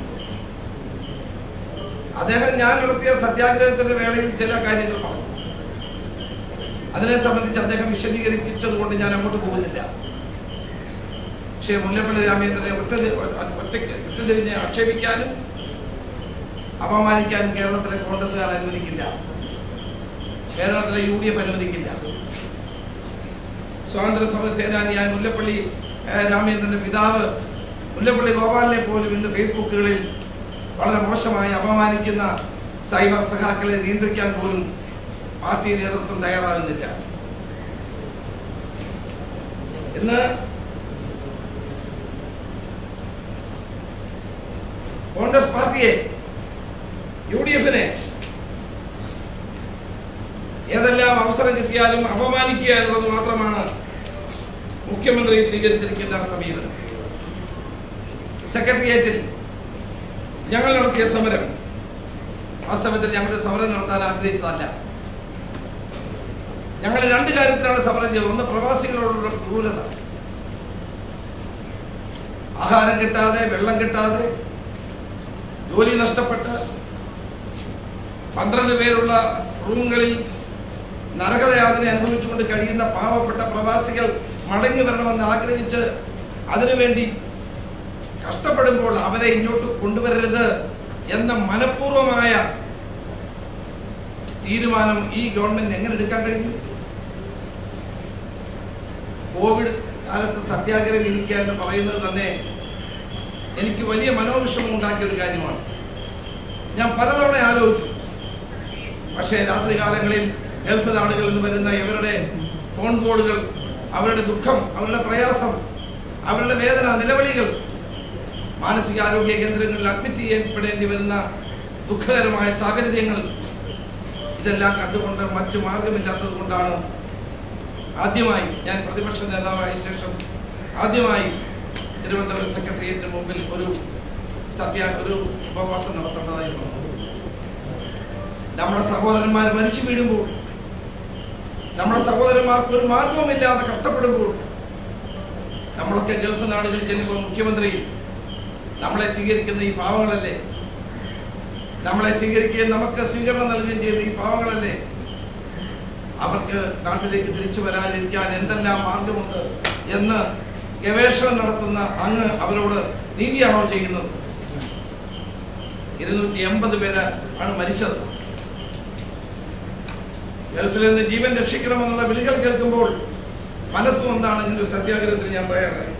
അദ്ദേഹം ഞാൻ നടത്തിയ സത്യാഗ്രഹത്തിന്റെ വേളയിൽ ചില കാര്യങ്ങൾ പറഞ്ഞു. അതിനെ സംബന്ധിച്ച് അദ്ദേഹം വിശദീകരിച്ചത് കൊണ്ട് ഞാൻ അങ്ങോട്ട് പോകുന്നില്ല. പക്ഷേ മുല്ലപ്പള്ളി രാമചന്ദ്രനെ ഒറ്റ ഒറ്റയ്ക്ക് ഒറ്റതിരിഞ്ഞ് ആക്ഷേപിക്കാനും അപമാനിക്കാനും കേരളത്തിലെ കോൺഗ്രസ്സുകാർ അനുവദിക്കില്ല, കേരളത്തിലെ യു ഡി എഫ് അനുവദിക്കില്ല. സ്വാതന്ത്ര്യ സമര സേനാനിയായ മുല്ലപ്പള്ളി രാമചന്ദ്രന്റെ പിതാവ് മുല്ലപ്പള്ളി ഗോപാലിനെ പോലും ഇന്ന് ഫേസ്ബുക്കുകളിൽ വളരെ മോശമായി അപമാനിക്കുന്ന സൈബർ സഖാക്കളെ നിയന്ത്രിക്കാൻ പോലും പാർട്ടി നേതൃത്വം തയ്യാറാകുന്നില്ല. ഇന്ന് കോൺഗ്രസ് പാർട്ടിയെ, യു ഡി എഫിനെ ഏതെല്ലാം അവസരം കിട്ടിയാലും അപമാനിക്കുക എന്നുള്ളത് മാത്രമാണ് മുഖ്യമന്ത്രി സ്വീകരിച്ചിരിക്കുന്ന സമീപനം. സെക്രട്ടേറിയറ്റിൽ ഞങ്ങൾ നടത്തിയ സമരം വാസ്തവത്തിൽ ഞങ്ങളുടെ സമരം നടത്താൻ ആഗ്രഹിച്ചതല്ല. ഞങ്ങൾ രണ്ട് കാര്യത്തിലാണ് സമരം ചെയ്തത്. ഒന്ന്, പ്രവാസികളോടുള്ള ക്രൂരത. ആഹാരം കിട്ടാതെ, വെള്ളം കിട്ടാതെ, ജോലി നഷ്ടപ്പെട്ട് പന്ത്രണ്ട് പേരുള്ള റൂമുകളിൽ നരകയാതന അനുഭവിച്ചുകൊണ്ട് കഴിയുന്ന പാവപ്പെട്ട പ്രവാസികൾ മടങ്ങി വരണമെന്ന് ആഗ്രഹിച്ച് അതിനുവേണ്ടി കഷ്ടപ്പെടുമ്പോൾ അവരെ ഇങ്ങോട്ട് കൊണ്ടുവരരുത് എന്ന മനഃപൂർവമായ തീരുമാനം ഈ ഗവൺമെന്റ് എങ്ങനെ എടുക്കാൻ കഴിയും? കോവിഡ് കാലത്ത് സത്യാഗ്രഹം ഇരിക്കുക എന്ന് പറയുന്നത് തന്നെ എനിക്ക് വലിയ മനോവിഷമം ഉണ്ടാക്കിയ ഒരു കാര്യമാണ്. ഞാൻ പലതവണ ആലോചിച്ചു. പക്ഷേ രാത്രി കാലങ്ങളിൽ ഗൾഫ് നാടുകളിൽ നിന്ന് വരുന്ന ഇവരുടെ ഫോൺ കോളുകൾ, അവരുടെ ദുഃഖം, അവരുടെ പ്രയാസം, അവരുടെ വേദന, നിലവിളികൾ, മാനസികാരോഗ്യ കേന്ദ്രങ്ങളിൽ അഡ്മിറ്റ് ചെയ്യപ്പെടേണ്ടി വരുന്ന ദുഃഖകരമായ സാഹചര്യങ്ങൾ, ഇതെല്ലാം കണ്ടുകൊണ്ട് മറ്റു മാർഗമില്ലാത്തത് കൊണ്ടാണ് ആദ്യമായി ഞാൻ പ്രതിപക്ഷ നേതാവായ ശേഷം ആദ്യമായി തിരുവനന്തപുരം സെക്രട്ടേറിയറ്റിന് മുമ്പിൽ ഒരു സത്യ ഒരു ഉപവാസം നടത്തേണ്ടതായിരുന്നു. നമ്മുടെ സഹോദരന്മാർ മരിച്ചു വീഴുമ്പോൾ, നമ്മുടെ സഹോദരന്മാർക്ക് ഒരു മാർഗവുമില്ലാതെ കഷ്ടപ്പെടുമ്പോൾ, നമ്മളൊക്കെ ഗൾഫ് നാടുകളിൽ ചെല്ലുമ്പോൾ മുഖ്യമന്ത്രി നമ്മളെ സ്വീകരിക്കുന്ന ഈ പാവങ്ങളല്ലേ, നമ്മളെ സ്വീകരിക്കുകയും നമുക്ക് സ്വീകരണം നൽകുകയും ചെയ്യുന്ന ഈ പാവങ്ങളല്ലേ, അവർക്ക് നാട്ടിലേക്ക് തിരിച്ചു വരാതിരിക്കാൻ എന്തെല്ലാം മാർഗമുണ്ട് എന്ന് ഗവേഷണം നടത്തുന്ന അങ്ങ് അവരോട് നീതിയാണോ ചെയ്യുന്നത്? ഇരുന്നൂറ്റി എൺപത് പേര് ആണ് മരിച്ചത്. ഗൾഫിൽ നിന്ന് ജീവൻ രക്ഷിക്കണമെന്നുള്ള വിളികൾ കേൾക്കുമ്പോൾ മനസ്സും എന്താണെങ്കിലും സത്യാഗ്രഹത്തിൽ ഞാൻ തയ്യാറായി.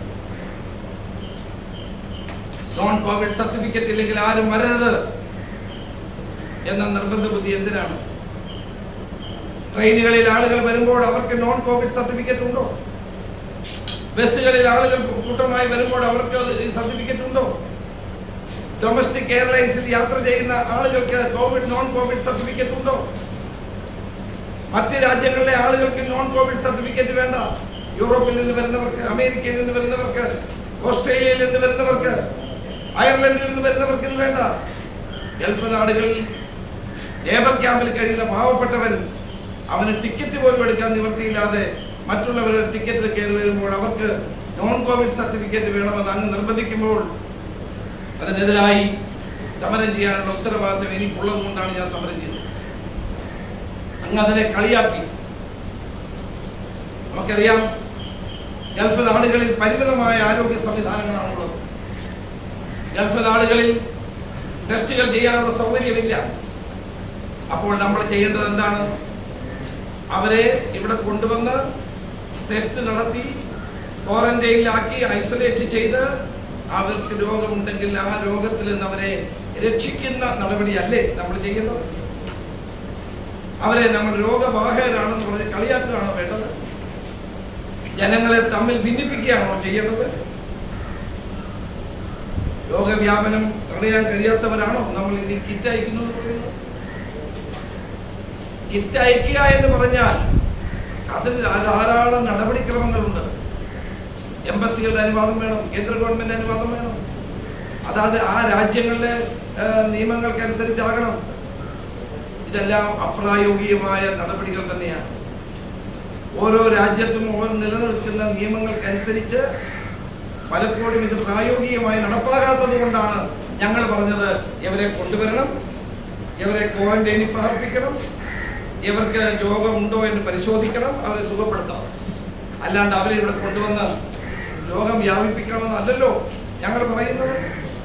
നോൺ കോവിഡ് സർട്ടിഫിക്കറ്റ് ഇല്ലെങ്കിൽ ആരും വരരുത് എന്ന നിർബന്ധ ബുദ്ധി എന്തിനാണ്? ട്രെയിനുകളിൽ ആളുകൾ വരുമ്പോൾ അവർക്ക് നോൺ കോവിഡ് സർട്ടിഫിക്കറ്റ് ഉണ്ടോ? ബസ്സുകളിൽ ആളുകൾ കൂട്ടമായി വരുമ്പോൾ അവർക്ക് സർട്ടിഫിക്കറ്റ് ഉണ്ടോ? ഡൊമസ്റ്റിക് എയർലൈൻസിൽ യാത്ര ചെയ്യുന്ന ആളുകൾക്ക് കോവിഡ് നോൺ കോവിഡ് സർട്ടിഫിക്കറ്റ് ഉണ്ടോ? മറ്റ് രാജ്യങ്ങളിലെ ആളുകൾക്ക് നോൺ കോവിഡ് സർട്ടിഫിക്കറ്റ് വേണ്ട. യൂറോപ്പിൽ നിന്ന് വരുന്നവർക്ക്, അമേരിക്കയിൽ നിന്ന് വരുന്നവർക്ക്, ഓസ്ട്രേലിയയിൽ നിന്ന് വരുന്നവർക്ക്, അയർലൻഡിൽ നിന്ന് വരുന്നവർക്ക് ഇത് വേണ്ട. ഗൾഫ് നാടുകളിൽ ലേബർ ക്യാമ്പിൽ കഴിയുന്ന പാവപ്പെട്ടവൻ അവന് ടിക്കറ്റ് പോലും എടുക്കാൻ നിവൃത്തിയില്ലാതെ മറ്റുള്ളവരുടെ ടിക്കറ്റിൽ കയറി വരുമ്പോൾ അവർക്ക് നോൺ കോവിഡ് സർട്ടിഫിക്കറ്റ് വേണമെന്ന് അങ്ങ് നിർബന്ധിക്കുമ്പോൾ അതിനെതിരായി സമരം ചെയ്യാനുള്ള ഉത്തരവാദിത്വം എനിക്കുള്ളത് കൊണ്ടാണ് ഞാൻ സമരം ചെയ്തത്. അങ്ങ് അതിനെ കളിയാക്കി. നമുക്കറിയാം, ഗൾഫ് നാടുകളിൽ പരിമിതമായ ആരോഗ്യ സംവിധാനങ്ങളാണുള്ളത്. ഗൾഫ് നാടുകളിൽ ടെസ്റ്റുകൾ ചെയ്യാനുള്ള സൗകര്യമില്ല. അപ്പോൾ നമ്മൾ ചെയ്യേണ്ടത് എന്താണ്? അവരെ ഇവിടെ കൊണ്ടുവന്ന് ടെസ്റ്റ് നടത്തി ക്വാറന്റൈനിലാക്കി ഐസൊലേറ്റ് ചെയ്ത് അവർക്ക് രോഗമുണ്ടെങ്കിൽ ആ രോഗത്തിൽ നിന്ന് അവരെ രക്ഷിക്കുന്ന നടപടിയല്ലേ നമ്മൾ ചെയ്യേണ്ടത്? അവരെ നമ്മൾ രോഗവാഹകരാണെന്ന് പറഞ്ഞ് കളിയാക്കുകയാണോ വേണ്ടത്? ജനങ്ങളെ തമ്മിൽ ഭിന്നിപ്പിക്കുകയാണോ ചെയ്യേണ്ടത്? രോഗവ്യാപനം തടയാൻ കഴിയാത്തവരാണോ നമ്മൾ ഇനി കിറ്റ് അയക്കുന്നത് പറയുന്നത്? കിറ്റ് അയക്കുക എന്ന് പറഞ്ഞാൽ അതിന് ധാരാളം നടപടിക്രമങ്ങളുണ്ട്. എംബസികളുടെ അനുവാദം വേണം, കേന്ദ്ര ഗവൺമെന്റ് അനുവാദം വേണം, അതായത് ആ രാജ്യങ്ങളിലെ നിയമങ്ങൾക്കനുസരിച്ചാകണം. ഇതെല്ലാം അപ്രായോഗികമായ നടപടികൾ തന്നെയാണ്. ഓരോ രാജ്യത്തും ഓരോ നിലനിൽക്കുന്ന നിയമങ്ങൾക്കനുസരിച്ച് പലപ്പോഴും ഇത് പ്രായോഗികമായി നടപ്പാകാത്തത് കൊണ്ടാണ് ഞങ്ങൾ പറഞ്ഞത് ഇവരെ കൊണ്ടുവരണം, ഇവരെ ക്വാറന്റൈനിൽ പാർപ്പിക്കണം, ഇവർക്ക് രോഗമുണ്ടോ എന്ന് പരിശോധിക്കണം, അവരെ സുഖപ്പെടുത്തണം. അല്ലാണ്ട് അവരെ ഇവിടെ കൊണ്ടുവന്ന് രോഗം വ്യാപിപ്പിക്കണമെന്നല്ലല്ലോ ഞങ്ങൾ പറയുന്നത്.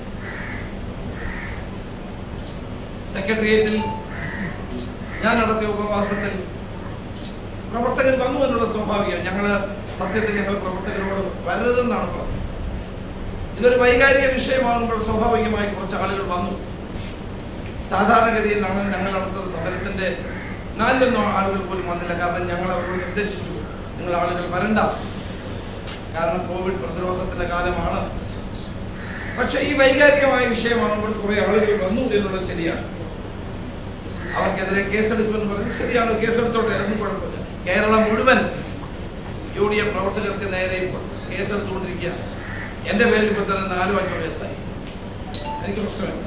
സെക്രട്ടേറിയറ്റിൽ ഞാൻ നടത്തിയ ഉപവാസത്തിൽ പ്രവർത്തകർ വന്നു എന്നുള്ള സ്വാഭാവികം. ഞങ്ങള് സത്യത്തിൽ ഞങ്ങൾ പ്രവർത്തകരോട് വരരുതെന്നാണ് പറഞ്ഞത്. ഇതൊരു വൈകാരിക വിഷയമാകുമ്പോൾ സ്വാഭാവികമായി കുറച്ച് ആളുകൾ വന്നു. സാധാരണഗതിയിലാണ് ഞങ്ങൾ നടത്തുന്ന സമരത്തിന്റെ നാലിലൊന്നും ആളുകൾ പോലും വന്നില്ല. കാരണം ഞങ്ങൾ അവരോട് നിർദ്ദേശിച്ചു, നിങ്ങൾ ആളുകൾ വരണ്ട, കാരണം കോവിഡ് പ്രതിരോധത്തിന്റെ കാലമാണ്. പക്ഷെ ഈ വൈകാരികമായ വിഷയമാകുമ്പോൾ കുറെ ആളുകൾ വന്നു എന്നുള്ളത് ശരിയാണ്. അവർക്കെതിരെ കേസെടുക്കുമെന്ന് പറഞ്ഞു. ശരിയാണ്, കേസെടുത്തോട്ടെ, അതൊന്നും കുഴപ്പമില്ല. കേരളം മുഴുവൻ യു ഡി എഫ് പ്രവർത്തകർക്ക് നേരെ ഇപ്പോൾ കേസെടുത്തുകൊണ്ടിരിക്കുക. എന്റെ പേരിൽ ഇപ്പോൾ തന്നെ നാലോ അഞ്ചോ കേസായി. എനിക്ക് പ്രശ്നമില്ല.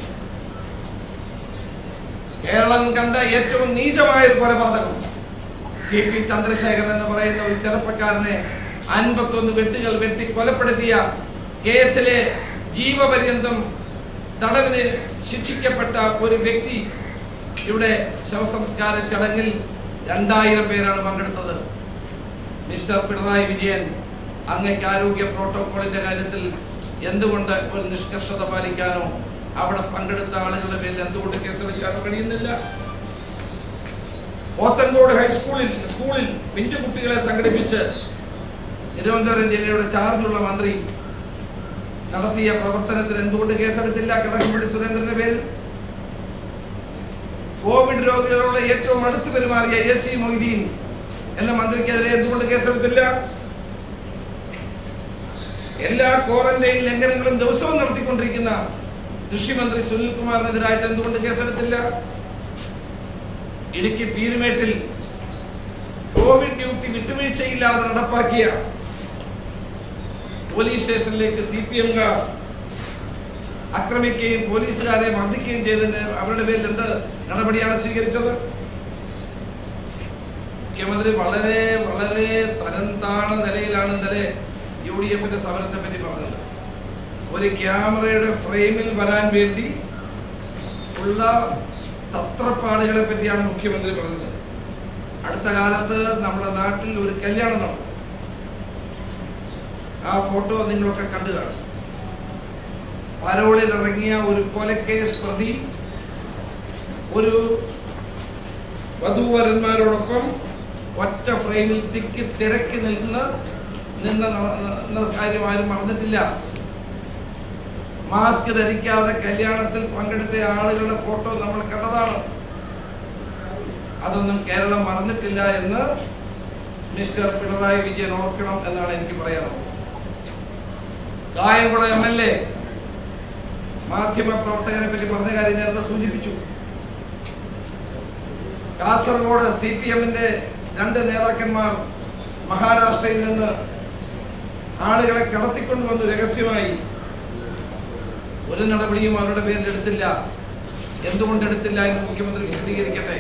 കേരളം കണ്ട ഏറ്റവും നീചമായ ഒരു കൊലപാതകം കെ പി ചന്ദ്രശേഖരൻ എന്ന് പറയുന്ന ഒരു ചെറുപ്പക്കാരനെ അൻപത്തൊന്ന് വെട്ടുകൾ വെട്ടി കൊലപ്പെടുത്തിയ കേസിലെ ജീവപര്യന്തം തടവിന് ശിക്ഷിക്കപ്പെട്ട ഒരു വ്യക്തി ഇവിടെ ശവസംസ്കാര ചടങ്ങിൽ രണ്ടായിരം പേരാണ് പങ്കെടുത്തത്. മിസ്റ്റർ പിണറായി വിജയൻ, അങ്ങേക്ക് ആരോഗ്യ പ്രോട്ടോകോളിന്റെ കാര്യത്തിൽ എന്തുകൊണ്ട് ഒരു നിഷ്കർഷത പാലിക്കാനോ അവിടെ പങ്കെടുത്ത ആളുകളുടെ പേരിൽ എന്തുകൊണ്ട് കേസെടുക്കാനോ കഴിയുന്നില്ല? പോത്തൻകോട് ഹൈസ്കൂളിൽ സ്കൂളിൽ പിഞ്ചുകുട്ടികളെ സംഘടിപ്പിച്ച് തിരുവനന്തപുരം ജില്ലയുടെ ചാർജുള്ള മന്ത്രി നടത്തിയ പ്രവർത്തനത്തിന് എന്തുകൊണ്ട് കേസെടുത്തില്ല? കടകംപള്ളി സുരേന്ദ്രന്റെ പേരിൽ. കോവിഡ് രോഗികളുടെ ഏറ്റവും അടുത്ത് പെരുമാറിയ എ സി മൊയ്തീൻ എന്ന മന്ത്രിക്കെതിരെ എന്തുകൊണ്ട് കേസെടുത്തില്ല? എല്ലാ ക്വാറന്റൈൻ ലംഘനങ്ങളും ദിവസവും നടത്തിക്കൊണ്ടിരിക്കുന്ന കൃഷി മന്ത്രി സുനിൽകുമാറിനെതിരായിട്ട് എന്തുകൊണ്ട് കേസെടുത്തില്ല? ഇടുക്കി പീരുമേട്ടിൽ കോവിഡ് ഡ്യൂട്ടി വിട്ടുവീഴ്ചയില്ലാതെ നടപ്പാക്കിയ പോലീസ് സ്റ്റേഷനിലേക്ക് സി പി എംകാർ ആക്രമിക്കുകയും പോലീസുകാരെ മർദ്ദിക്കുകയും ചെയ്തതിന് അവരുടെ പേരിൽ എന്ത് നടപടിയാണ് സ്വീകരിച്ചത്? മുഖ്യമന്ത്രി വളരെ വളരെ തരം താണ നിലയിലാണ് ഇന്നലെ യു ഡി എഫിന്റെ സമരത്തെ പറ്റി പറഞ്ഞത്. ഒരു ക്യാമറയുടെ ഫ്രെയിമിൽ വരാൻ വേണ്ടി ഉള്ള തത്രപ്പാടുകളെ പറ്റിയാണ് മുഖ്യമന്ത്രി പറഞ്ഞത്. അടുത്ത കാലത്ത് നമ്മുടെ നാട്ടിൽ ഒരു കല്യാണം നടന്നു. ആ ഫോട്ടോ നിങ്ങളൊക്കെ കണ്ടു കാണും. പരോളിൽ ഇറങ്ങിയ ഒരു കൊലക്കേസ് പ്രതി ഒരു വധൂവരന്മാരോടൊപ്പം ഒറ്റ ഫ്രെയിമിൽ തിക്കി തിരക്കി നിൽക്കുന്ന നിന്ന കാര്യം ആരും മറന്നിട്ടില്ല. മാസ്ക് ധരിക്കാതെ കല്യാണത്തിൽ പങ്കെടുത്ത ആളുകളുടെ ഫോട്ടോ നമ്മൾ കണ്ടതാണ്. അതൊന്നും കേരളം മറന്നിട്ടില്ല എന്ന് മിസ്റ്റർ പിണറായി വിജയൻ ഓർക്കണം എന്നാണ് എനിക്ക് പറയാനുള്ളത്. കായംകുളം എം എൽ എ മാധ്യമ പ്രവർത്തകരെ പറ്റി പറഞ്ഞ കാര്യം നേരത്തെ സൂചിപ്പിച്ചു. കാസർഗോഡ് സി പി എമ്മിന്റെ രണ്ട് നേതാക്കന്മാർ മഹാരാഷ്ട്രയിൽ നിന്ന് ആളുകളെ കടത്തിക്കൊണ്ടുവന്നു രഹസ്യമായി. ഒരു നടപടിയും അവരുടെ പേരിൽ എടുത്തില്ല. എന്തുകൊണ്ട് എടുത്തില്ല എന്ന് മുഖ്യമന്ത്രി വിശദീകരിക്കട്ടെ.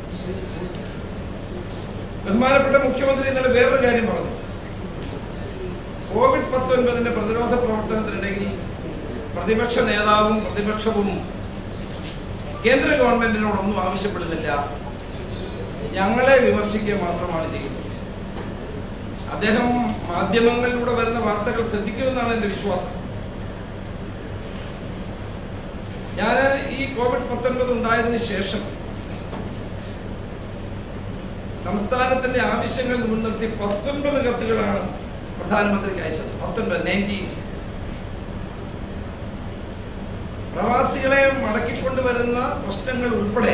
ബഹുമാനപ്പെട്ട മുഖ്യമന്ത്രി ഇന്നലെ വേറൊരു കാര്യം പറഞ്ഞു. കോവിഡ് പത്തൊൻപതിന്റെ പ്രതിരോധ പ്രവർത്തനത്തിനിടയിൽ പ്രതിപക്ഷ നേതാവും പ്രതിപക്ഷവും കേന്ദ്ര ഗവൺമെന്റിനോടൊന്നും ആവശ്യപ്പെടുന്നില്ല, ഞങ്ങളെ വിമർശിക്കുക മാത്രമാണ് ചെയ്യുന്നത്. അദ്ദേഹം മാധ്യമങ്ങളിലൂടെ വരുന്ന വാർത്തകൾ ശ്രദ്ധിക്കുമെന്നാണ് എന്റെ വിശ്വാസം. ഞാൻ ഈ കോവിഡ് പത്തൊൻപത് ഉണ്ടായതിനു ശേഷം സംസ്ഥാനത്തിന്റെ ആവശ്യങ്ങൾ മുൻനിർത്തി പത്തൊൻപത് കത്തുകളാണ് പ്രധാനമന്ത്രിക്ക് അയച്ചത്. പത്തൊൻപത് നയൻറ്റീൻ പ്രവാസികളെ മടക്കിക്കൊണ്ടുവരുന്ന പ്രശ്നങ്ങൾ ഉൾപ്പെടെ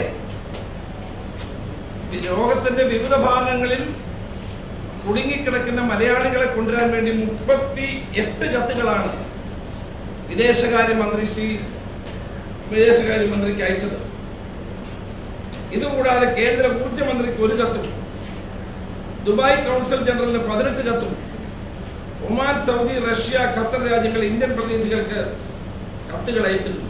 ലോകത്തിന്റെ വിവിധ ഭാഗങ്ങളിൽ കുടുങ്ങിക്കിടക്കുന്ന മലയാളികളെ കൊണ്ടുവരാൻ വേണ്ടി മുപ്പത്തി എട്ട് കത്തുകളാണ് വിദേശകാര്യ മന്ത്രി ശ്രീ വിദേശകാര്യ മന്ത്രിക്ക് അയച്ചത്. ഇതുകൂടാതെ കേന്ദ്ര ഊർജ്ജ മന്ത്രിക്ക് ഒരു കത്തും, ദുബായ് കൗൺസിൽ ജനറലിന് പതിനെട്ട് കത്തും, ഒമാൻ, സൗദി, റഷ്യ, ഖത്തർ രാജ്യങ്ങൾ ഇന്ത്യൻ പ്രതിനിധികൾക്ക് കത്തുകൾ അയച്ചിട്ടുണ്ട്.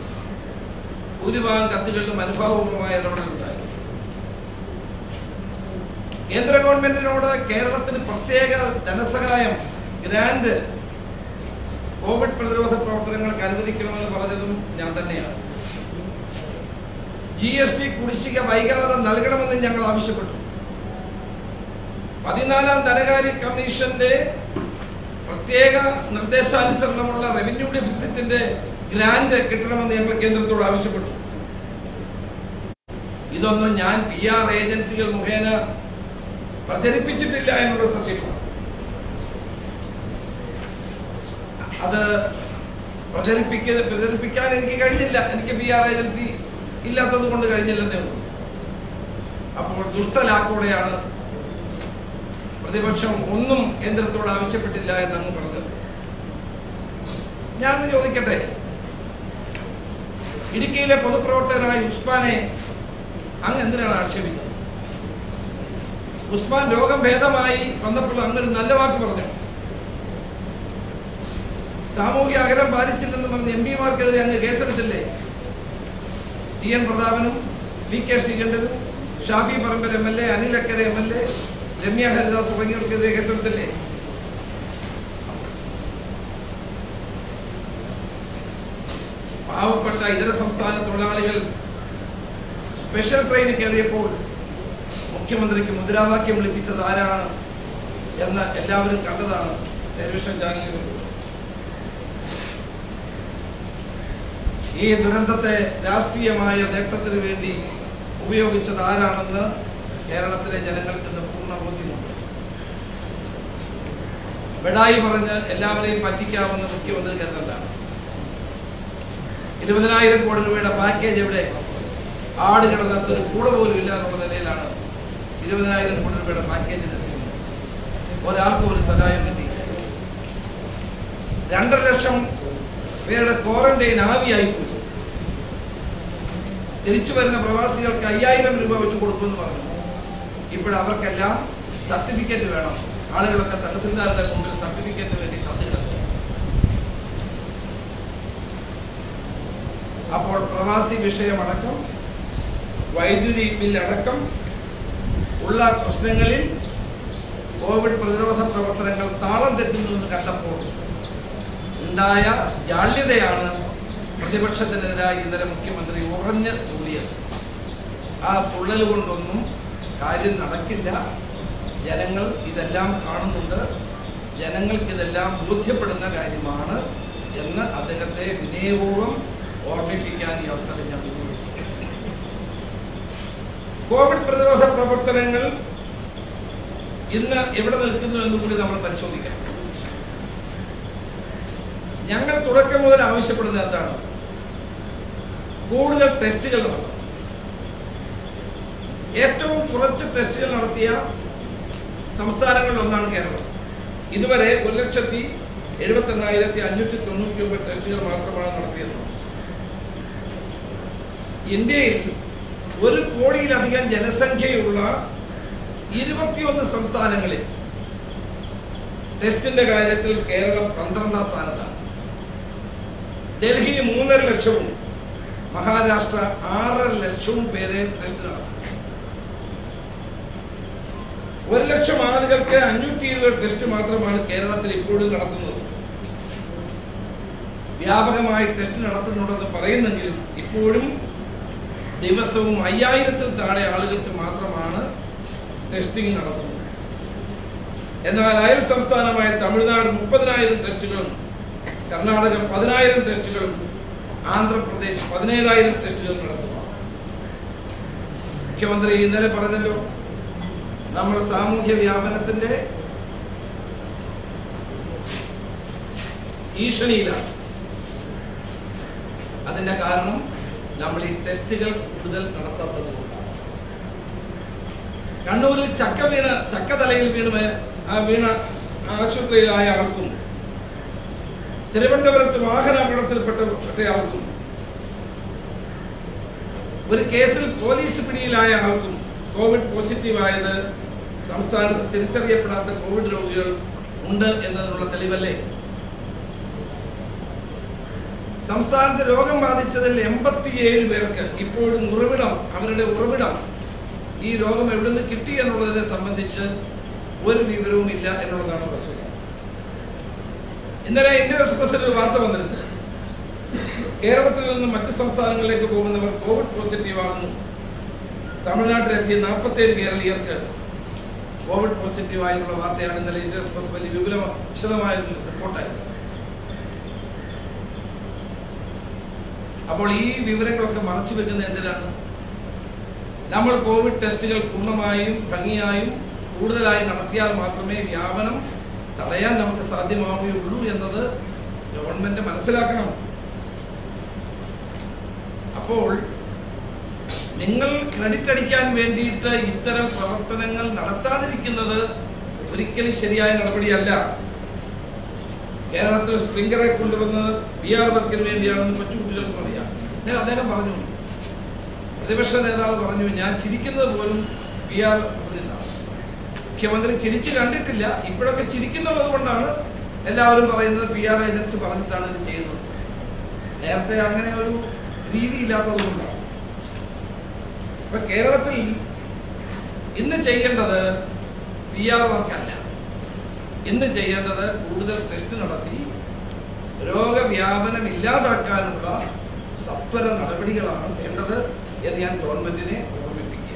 ഭൂരിഭാഗം കത്തുകളിലും അനുഭാവപൂർവമായ ഇടപെടലുണ്ടായി. കേന്ദ്ര ഗവൺമെന്റിനോട് കേരളത്തിന് പ്രത്യേക ധനസഹായം ഗ്രാന്റ് കോവിഡ് പ്രതിരോധ പ്രവർത്തനങ്ങൾക്ക് അനുവദിക്കണമെന്ന് പറഞ്ഞതും ഞാൻ തന്നെയാണ്. ജി എസ് ടി കുടിശ്ശിക വൈകാതെ നൽകണമെന്ന് ഞങ്ങൾ ആവശ്യപ്പെട്ടു. പതിനാലാം ധനകാര്യ കമ്മീഷന്റെ പ്രത്യേക നിർദ്ദേശാനുസരണമുള്ള റവന്യൂ ഡെഫിസിറ്റിന്റെ ഗ്രാന്റ് കിട്ടണമെന്ന് ഞങ്ങൾ കേന്ദ്രത്തോട് ആവശ്യപ്പെട്ടു. ഇതൊന്നും ഞാൻ പി ആർ ഏജൻസികൾ മുഖേന പ്രചരിപ്പിച്ചിട്ടില്ല എന്നുള്ള സത്യമാണ്. അത് പ്രചരിപ്പിക്ക പ്രചരിപ്പിക്കാൻ എനിക്ക് കഴിഞ്ഞില്ല. എനിക്ക് പി ആർ ഏജൻസി ഇല്ലാത്തത് കൊണ്ട് കഴിഞ്ഞില്ലെന്നേ ഉള്ളൂ. അപ്പോൾ ദുഷ്ടലാക്കോടെയാണ് പ്രതിപക്ഷം ഒന്നും കേന്ദ്രത്തോട് ആവശ്യപ്പെട്ടില്ല എന്നങ്ങ് പറഞ്ഞത്. ഞാൻ ചോദിക്കട്ടെ, ഇടുക്കിയിലെ പൊതുപ്രവർത്തകനായ ഉസ്മാനെ അങ്ങ് എന്തിനാണ് ആക്ഷേപിക്കുന്നത്? ഉസ്മാൻ രോഗം ഭേദമായി വന്നപ്പോൾ അങ്ങൊരു നല്ല വാക്ക് പറഞ്ഞു. സാമൂഹ്യ അകലം പാലിച്ചില്ലെന്ന് പറഞ്ഞ് എം പിമാർക്കെതിരെ അങ്ങ് കേസെടുത്തില്ലേ? ടി എൻ പ്രതാപനും വി കെ ശ്രീകണ്ഠനും Shafi Parambil M L A, Anil Akkara M L A, Ramya Haridas തുടങ്ങിയവർക്കെതിരെ കേസെടുത്തില്ലേ? പാവപ്പെട്ട ഇതര സംസ്ഥാന തൊഴിലാളികൾ സ്പെഷ്യൽ ട്രെയിനിൽ കയറിയപ്പോൾ മുഖ്യമന്ത്രിക്ക് മുദ്രാവാക്യം വിളിപ്പിച്ചത് ആരാണ് എന്ന് എല്ലാവരും കണ്ടതാണ് ടെലിവിഷൻ ചാനലുകളിൽ. ഈ ദുരന്തത്തെ രാഷ്ട്രീയമായ നേട്ടത്തിന് വേണ്ടി ഉപയോഗിച്ചത് ആരാണെന്ന് കേരളത്തിലെ ജനങ്ങൾക്ക് ഇന്ന് പൂർണ്ണ ബോധ്യമുണ്ട്. ബെഡായി പറഞ്ഞ് എല്ലാവരെയും പറ്റിക്കാമെന്ന് മുഖ്യമന്ത്രി കരുതലാണ്. ഇരുപതിനായിരം കോടി രൂപയുടെ പാക്കേജ് എവിടെ? ആട് കിടന്നത് കൂടെ പോലും ഇല്ല എന്നുള്ള നിലയിലാണ് ഇരുപതിനായിരം കോടി രൂപയുടെ പാക്കേജിന്റെ സിനിമ. ഒരാൾക്കും ഒരു സഹായം കിട്ടി. രണ്ടര ലക്ഷം പേരുടെ ക്വാറന്റൈൻ ആവിയായിപ്പോയി. തിരിച്ചു വരുന്ന പ്രവാസികൾക്ക് അയ്യായിരം രൂപ വെച്ച് കൊടുക്കുമെന്ന് പറഞ്ഞു. ഇപ്പോഴവർക്കെല്ലാം സർട്ടിഫിക്കറ്റ് വേണം. ആളുകളൊക്കെ തഹസിൽദാരുടെ മുമ്പിൽ സർട്ടിഫിക്കറ്റ് വേണ്ടി കത്തിടുന്നു. അപ്പോൾ പ്രവാസി വിഷയമടക്കം വൈദ്യുതി ബില്ലടക്കം ഉള്ള പ്രശ്നങ്ങളിൽ കോവിഡ് പ്രതിരോധ പ്രവർത്തനങ്ങൾ താളം തെറ്റുന്നു കണ്ടപ്പോൾ ഉണ്ടായ ജാള്യതയാണ് പ്രതിപക്ഷത്തിനെതിരായി ഇന്നലെ മുഖ്യമന്ത്രി ഉറഞ്ഞ് തുള്ളിയത്. ആ തുള്ളൽ കൊണ്ടൊന്നും കാര്യം നടക്കില്ല. ജനങ്ങൾ ഇതെല്ലാം കാണുന്നുണ്ട്. ജനങ്ങൾക്കിതെല്ലാം ബോധ്യപ്പെടുന്ന കാര്യമാണ് എന്ന് അദ്ദേഹത്തെ വിനയപൂർവ്വം ഓർമ്മിപ്പിക്കാൻ ഈ അവസരം ഞാൻ ഉപയോഗിക്കും. കോവിഡ് പ്രതിരോധ പ്രവർത്തനങ്ങൾ ഇന്ന് എവിടെ നിൽക്കുന്നു എന്ന് കൂടി നമ്മൾ പരിശോധിക്കാം. ഞങ്ങൾ തുടക്കം മുതൽ ആവശ്യപ്പെടുന്നത് എന്താണ്? കൂടുതൽ ടെസ്റ്റുകൾ നടത്തണം. ഏറ്റവും കുറച്ച് ടെസ്റ്റുകൾ നടത്തിയ സംസ്ഥാനങ്ങളിൽ ഒന്നാണ് കേരളം. ഇതുവരെ ഒരു ലക്ഷത്തി എഴുപത്തി എണ്ണായിരത്തി അഞ്ഞൂറ്റി തൊണ്ണൂറ്റി ഒമ്പത് ടെസ്റ്റുകൾ മാത്രമാണ് നടത്തിയത്. ഇന്ത്യയിൽ ഒരു കോടിയിലധികം ജനസംഖ്യയുള്ള ഇരുപത്തിയൊന്ന് സംസ്ഥാനങ്ങളിൽ ടെസ്റ്റിന്റെ കാര്യത്തിൽ കേരളം പന്ത്രണ്ടാം സ്ഥാനത്താണ്. ഡൽഹി മൂന്നര ലക്ഷവും മഹാരാഷ്ട്ര ആറര ലക്ഷവും പേരെ ടെസ്റ്റ് നടത്തും. ഒരു ലക്ഷം ആളുകൾക്ക് അഞ്ഞൂറ്റി ഇരുപത് ടെസ്റ്റ് മാത്രമാണ് കേരളത്തിൽ ഇപ്പോഴും നടത്തുന്നത്. വ്യാപകമായി ടെസ്റ്റ് നടത്തുന്നുണ്ടെന്ന് പറയുന്നെങ്കിലും ഇപ്പോഴും ദിവസവും അയ്യായിരത്തിൽ താഴെ ആളുകൾക്ക് മാത്രമാണ് ടെസ്റ്റിംഗ് നടത്തുന്നത്. എന്നാൽ അയൽ സംസ്ഥാനമായ തമിഴ്നാട് മുപ്പതിനായിരം ടെസ്റ്റുകളും കർണാടക പതിനായിരം ടെസ്റ്റുകളും ആന്ധ്രാപ്രദേശ് പതിനേഴായിരം ടെസ്റ്റുകൾ നടത്തുന്നു. മുഖ്യമന്ത്രി ഇന്നലെ പറഞ്ഞല്ലോ, നമ്മൾ സാമൂഹ്യ വ്യാപനത്തിന്റെ ഭീഷണിയിലാണ്. അതിന്റെ കാരണം നമ്മൾ ഈ ടെസ്റ്റുകൾ കൂടുതൽ നടത്താത്തത് കൊണ്ടാണ്. കണ്ണൂരിൽ ചക്ക വീണ ചക്ക തലയിൽ വീണ വീണ ആശുപത്രിയിലായ ആൾക്കും തിരുവനന്തപുരത്ത് വാഹനാപകടത്തിൽപ്പെട്ടയാൾക്കും ഒരു കേസിൽ പോലീസ് പിടിയിലായ ആൾക്കും കോവിഡ് പോസിറ്റീവായത് സംസ്ഥാനത്ത് തിരിച്ചറിയപ്പെടാത്ത കോവിഡ് രോഗികൾ ഉണ്ട് എന്നതിനുള്ള തെളിവല്ലേ? സംസ്ഥാനത്ത് രോഗം ബാധിച്ചതിൽ എൺപത്തിയേഴ് പേർക്ക് ഇപ്പോഴും ഉറവിടം അവരുടെ ഉറവിടം ഈ രോഗം എവിടെ നിന്ന് കിട്ടി എന്നുള്ളതിനെ സംബന്ധിച്ച് ഒരു വിവരവും ഇല്ല എന്നുള്ളതാണ് വസ്തുത. ഇന്നലെ ഇന്ത്യൻ എക്സ്പ്രസിൽ ഒരു വാർത്ത വന്നിരുന്നു. കേരളത്തിൽ നിന്ന് മറ്റ് സംസ്ഥാനങ്ങളിലേക്ക് പോകുന്നവർ കോവിഡ് പോസിറ്റീവ് ആകുന്നു. തമിഴ്നാട്ടിലെത്തിയ നാൽപ്പത്തേഴ് കേരളീയർക്ക് കോവിഡ് പോസിറ്റീവ് ആയിട്ടുള്ള വാർത്തയാണ് ഇന്നലെ ഇന്ത്യൻ എക്സ്പ്രസ് വലിയ വിപുല വിശദമായ റിപ്പോർട്ടായിരുന്നു. അപ്പോൾ ഈ വിവരങ്ങളൊക്കെ മറച്ചു വെക്കുന്നത് എന്തിനാണ്? നമ്മൾ കോവിഡ് ടെസ്റ്റുകൾ പൂർണ്ണമായും ഭംഗിയായും കൂടുതലായി നടത്തിയാൽ മാത്രമേ വ്യാപനം തടയാൻ നമുക്ക് സാധ്യമാവുകയുള്ളൂ എന്നത് ഗവൺമെന്റ് മനസ്സിലാക്കണം. അപ്പോൾ നിങ്ങൾ ക്രെഡിറ്റ് അടിക്കാൻ വേണ്ടിയിട്ട് ഇത്തരം പ്രവർത്തനങ്ങൾ നടത്താതിരിക്കുന്നത് ഒരിക്കലും ശരിയായ നടപടിയല്ല. കേരളത്തിൽ സ്പ്രിംഗറെ കൊണ്ടുവന്ന് പി ആർ വർക്കിന് വേണ്ടിയാണെന്ന് കൊച്ചുകുട്ടികൾക്ക് പറയാം. ഞാൻ അദ്ദേഹം പറഞ്ഞു, പ്രതിപക്ഷ നേതാവ് പറഞ്ഞു, ഞാൻ ചിരിക്കുന്നത് പോലും പി ആർ മുഖ്യമന്ത്രി ചിരിച്ചു കണ്ടിട്ടില്ല. ഇപ്പോഴൊക്കെ ചിരിക്കുന്നുള്ളത് കൊണ്ടാണ് എല്ലാവരും പറയുന്നത് പി ആർ ഏജൻസി പറഞ്ഞിട്ടാണ് ഇത് ചെയ്യുന്നത്. നേരത്തെ അങ്ങനെ ഒരു രീതി ഇല്ലാത്തത് കൊണ്ടാണ്. ഇപ്പൊ കേരളത്തിൽ ഇന്ന് ചെയ്യേണ്ടത് പി ആർ വർക്കല്ല. ഇന്ന് ചെയ്യേണ്ടത് കൂടുതൽ ടെസ്റ്റ് നടത്തി രോഗവ്യാപനം ഇല്ലാതാക്കാനുള്ള സത്വര നടപടികളാണ് വേണ്ടത് എന്ന് ഞാൻ ഗവൺമെന്റിനെ ഓർമ്മിപ്പിക്കുക.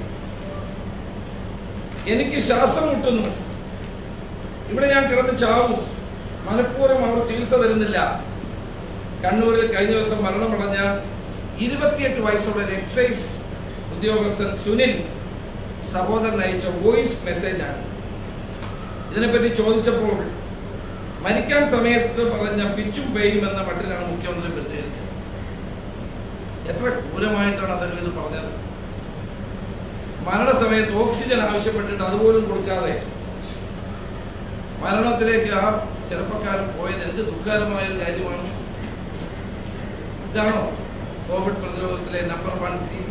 എനിക്ക് ശ്വാസം മുട്ടുന്നു, ഇവിടെ ഞാൻ കിടന്ന് ചാവും, മനഃപൂർവ്വം അവർ ചികിത്സ തരുന്നില്ല. കണ്ണൂരിൽ കഴിഞ്ഞ ദിവസം മരണമടഞ്ഞ ഇരുപത്തിയെട്ട് വയസ്സുള്ള ഒരു എക്സൈസ് ഉദ്യോഗസ്ഥൻ സുനിൽ സഹോദരൻ അയച്ച വോയിസ് മെസ്സേജാണ്. ഇതിനെപ്പറ്റി ചോദിച്ചപ്പോൾ മരിക്കാൻ സമയത്ത് പറഞ്ഞ പിച്ചും പേയും എന്ന മട്ടിലാണ് മുഖ്യമന്ത്രി പ്രതികരിച്ചത്. എത്ര ക്രൂരമായിട്ടാണ് അദ്ദേഹം ഇത് പറഞ്ഞത്. മരണസമയത്ത് ഓക്സിജൻ ആവശ്യപ്പെട്ടിട്ട് അതുപോലും കൊടുക്കാതെ മരണത്തിലേക്ക് ആ ചെറുപ്പക്കാരൻ പോയത് എന്ത് ദുഃഖകരമായ ഒരു കാര്യമാണ്. ഇതാണോ കോവിഡ് പ്രതിരോധത്തിലെ നമ്പർ വൺ രീതി?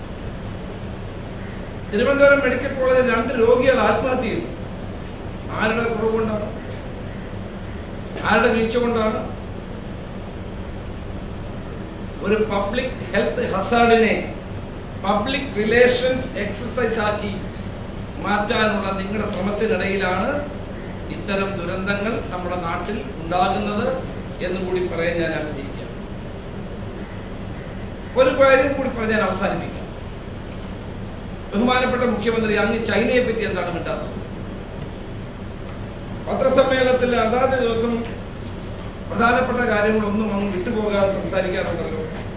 തിരുവനന്തപുരം മെഡിക്കൽ കോളേജിൽ രണ്ട് രോഗികൾ ആത്മഹത്യ ചെയ്തു. ആരുടെ കുറവ് കൊണ്ടാണ്? ആരുടെ വീഴ്ച കൊണ്ടാണ്? ഒരു പബ്ലിക് ഹെൽത്ത് ഹസാർഡിനെ പബ്ലിക് റിലേഷൻസ് എക്സസൈസ് ആക്കി മാറ്റാനുള്ള നിങ്ങളുടെ ശ്രമത്തിനിടയിലാണ് ഇത്തരം ദുരന്തങ്ങൾ നമ്മുടെ നാട്ടിൽ ഉണ്ടാകുന്നത് എന്ന് കൂടി പറയാൻ ഞാൻ ആഗ്രഹിക്കാം. ഒരു കാര്യം കൂടി പറഞ്ഞ് ഞാൻ അവസാനിപ്പിക്കാം. ബഹുമാനപ്പെട്ട മുഖ്യമന്ത്രി, അങ്ങ് ചൈനയെ പറ്റി എന്താണ് മിണ്ടാത്തത്? പത്രസമ്മേളനത്തിൽ അതാത് ദിവസം പ്രധാനപ്പെട്ട കാര്യങ്ങളൊന്നും അങ്ങ് വിട്ടുപോകാതെ സംസാരിക്കാറുണ്ടല്ലോ.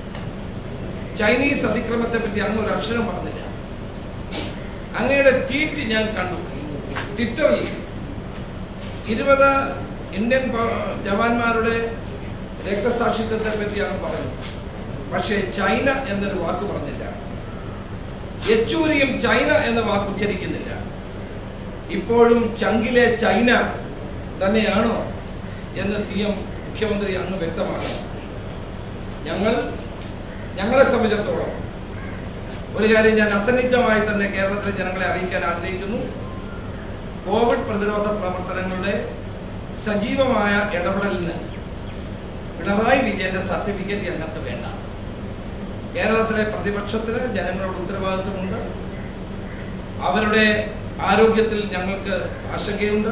ചൈനീസ് അതിക്രമത്തെ പറ്റി അങ്ങ് ഒരു അക്ഷരം പറഞ്ഞില്ല. അങ്ങയുടെ ട്വീറ്റ് ഞാൻ കണ്ടു ട്വിറ്ററിൽ. ഇരുപത് ഇന്ത്യൻ ജവാന്മാരുടെ രക്തസാക്ഷിത്വത്തെ പറ്റിയാണ് പറയുന്നത്. പക്ഷേ ചൈന എന്നൊരു വാക്ക് പറഞ്ഞില്ല. യെച്ചൂരിയും ചൈന എന്ന വാക്ക് ഉച്ചരിക്കുന്നില്ല. ഇപ്പോഴും ചങ്കിലെ ചൈന തന്നെയാണോ എന്ന് സി എം മുഖ്യമന്ത്രി അങ്ങ് വ്യക്തമാക്കണം. ഞങ്ങൾ ഞങ്ങളെ സംബന്ധിച്ചിടത്തോളം ഒരു കാര്യം ഞാൻ അസന്നിഗ്ധമായി തന്നെ കേരളത്തിലെ ജനങ്ങളെ അറിയിക്കാൻ ആഗ്രഹിക്കുന്നു. കോവിഡ് പ്രതിരോധ പ്രവർത്തനങ്ങളുടെ സജീവമായ ഇടപെടലിന് പിണറായി വിജയന്റെ സർട്ടിഫിക്കറ്റ് ഞങ്ങൾക്ക് വേണ്ട. കേരളത്തിലെ പ്രതിപക്ഷത്തിന് ജനങ്ങളുടെ ഉത്തരവാദിത്വമുണ്ട്. അവരുടെ ആരോഗ്യത്തിൽ ഞങ്ങൾക്ക് ആശങ്കയുണ്ട്.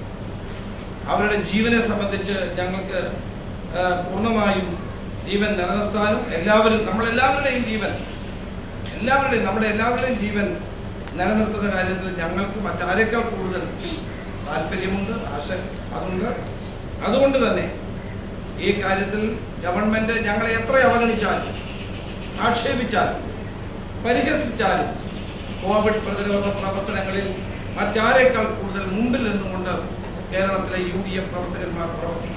അവരുടെ ജീവനെ സംബന്ധിച്ച് ഞങ്ങൾക്ക് പൂർണ്ണമായും ജീവൻ നിലനിർത്താനും എല്ലാവരും നമ്മളെല്ലാവരുടെയും ജീവൻ എല്ലാവരുടെയും നമ്മുടെ എല്ലാവരുടെയും ജീവൻ നിലനിർത്തുന്ന കാര്യത്തിൽ ഞങ്ങൾക്ക് മറ്റാരേക്കാൾ കൂടുതൽ താല്പര്യമുണ്ട്, ആശ അതുണ്ട്. അതുകൊണ്ട് തന്നെ ഈ കാര്യത്തിൽ ഗവൺമെന്റ് ഞങ്ങളെ എത്ര അവഗണിച്ചാലും ആക്ഷേപിച്ചാലും പരിഹസിച്ചാലും കോവിഡ് പ്രതിരോധ പ്രവർത്തനങ്ങളിൽ മറ്റാരേക്കാൾ കൂടുതൽ മുമ്പിൽ നിന്നുകൊണ്ട് കേരളത്തിലെ യു ഡി എഫ് പ്രവർത്തകന്മാർ പ്രവർത്തിക്കും.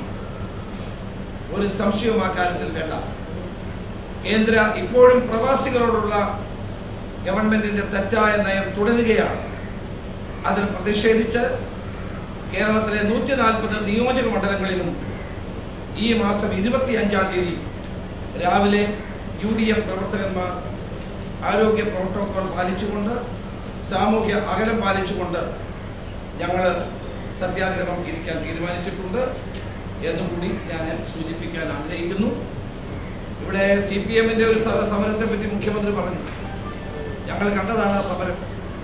ഒരു സംശയവും ആ കാര്യത്തിൽ വേണ്ട. കേന്ദ്ര ഇപ്പോഴും പ്രവാസികളോടുള്ള ഗവൺമെന്റിന്റെ തെറ്റായ നയം തുടരുകയാണ്. അതിൽ പ്രതിഷേധിച്ച് കേരളത്തിലെ നൂറ്റി നാൽപ്പത് നിയോജക മണ്ഡലങ്ങളിലും ഈ മാസം ഇരുപത്തി അഞ്ചാം തീയതി രാവിലെ യു ഡി എഫ് പ്രവർത്തകന്മാർ ആരോഗ്യ പ്രോട്ടോകോൾ പാലിച്ചുകൊണ്ട് സാമൂഹ്യ അകലം പാലിച്ചുകൊണ്ട് ഞങ്ങൾ സത്യാഗ്രഹം ഇരിക്കാൻ തീരുമാനിച്ചിട്ടുണ്ട് എന്നുകൂടി ഞാൻ സൂചിപ്പിക്കാൻ ആഗ്രഹിക്കുന്നു. ഇവിടെ സി പി എമ്മിന്റെ ഒരു സമരത്തെ പറ്റി മുഖ്യമന്ത്രി പറഞ്ഞു. ഞങ്ങൾ കണ്ടതാണ് ആ സമരം.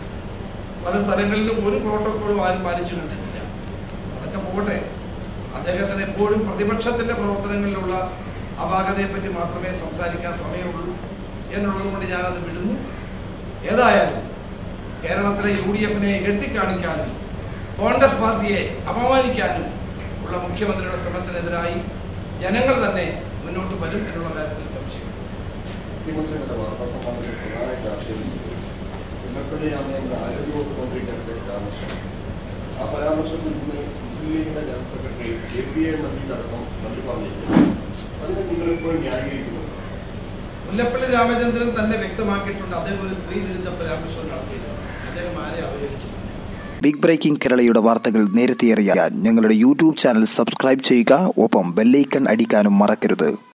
പല സ്ഥലങ്ങളിലും ഒരു പ്രോട്ടോക്കോളും ആരും പാലിച്ചു കണ്ടിട്ടില്ല. അതൊക്കെ പോട്ടെ. അദ്ദേഹത്തിന് എപ്പോഴും പ്രതിപക്ഷത്തിന്റെ പ്രവർത്തനങ്ങളിലുള്ള അപാകതയെപ്പറ്റി മാത്രമേ സംസാരിക്കാൻ സമയമുള്ളൂ എന്നുള്ളത് കൊണ്ട് ഞാനത് വിടുന്നു. ഏതായാലും കേരളത്തിലെ യു ഡി എഫിനെ എത്തിക്കാണിക്കാനും കോൺഗ്രസ് പാർട്ടിയെ അപമാനിക്കാനും ഉള്ള മുഖ്യമന്ത്രിയുടെ ശ്രമത്തിനെതിരായി ജനങ്ങൾ തന്നെ മുന്നോട്ട് വരും എന്നുള്ള കാര്യത്തിൽ സംശയം. മുഖ്യമന്ത്രിയുടെ വാർത്താ സമ്മേളനത്തിൽ പ്രധാനമായിട്ട് ആക്ഷേപിച്ചത് മുല്ലപ്പള്ളി ആരോഗ്യവകുപ്പ് മന്ത്രിയുടെ പരാമർശം. ആ പരാമർശത്തിൽ നിന്ന് മുസ്ലിം ലീഗിന്റെ general secretary K P A മജീദടക്കം മന്ത്രി പറഞ്ഞിരിക്കുന്നു. അതിനെ നിങ്ങൾ ന്യായീകരിക്കുന്നു. മുല്ലപ്പള്ളി രാമചന്ദ്രൻ തന്നെ വ്യക്തമാക്കിയിട്ടുണ്ട് അദ്ദേഹം ഒരു സ്ത്രീ വിരുദ്ധ പരാമർശം നടത്തിയിട്ടുണ്ട്. അദ്ദേഹം ആരെ അവഹേളിച്ചിട്ടുണ്ട്. ബിഗ് ബ്രേക്കിംഗ് കേരളയുടെ വാർത്തകൾ നേരത്തെ അറിയാൻ ഞങ്ങളുടെ യൂട്യൂബ് ചാനൽ സബ്സ്ക്രൈബ് ചെയ്യുക. ഒപ്പം ബെല്ലൈക്കൺ അടിക്കാനും മറക്കരുത്.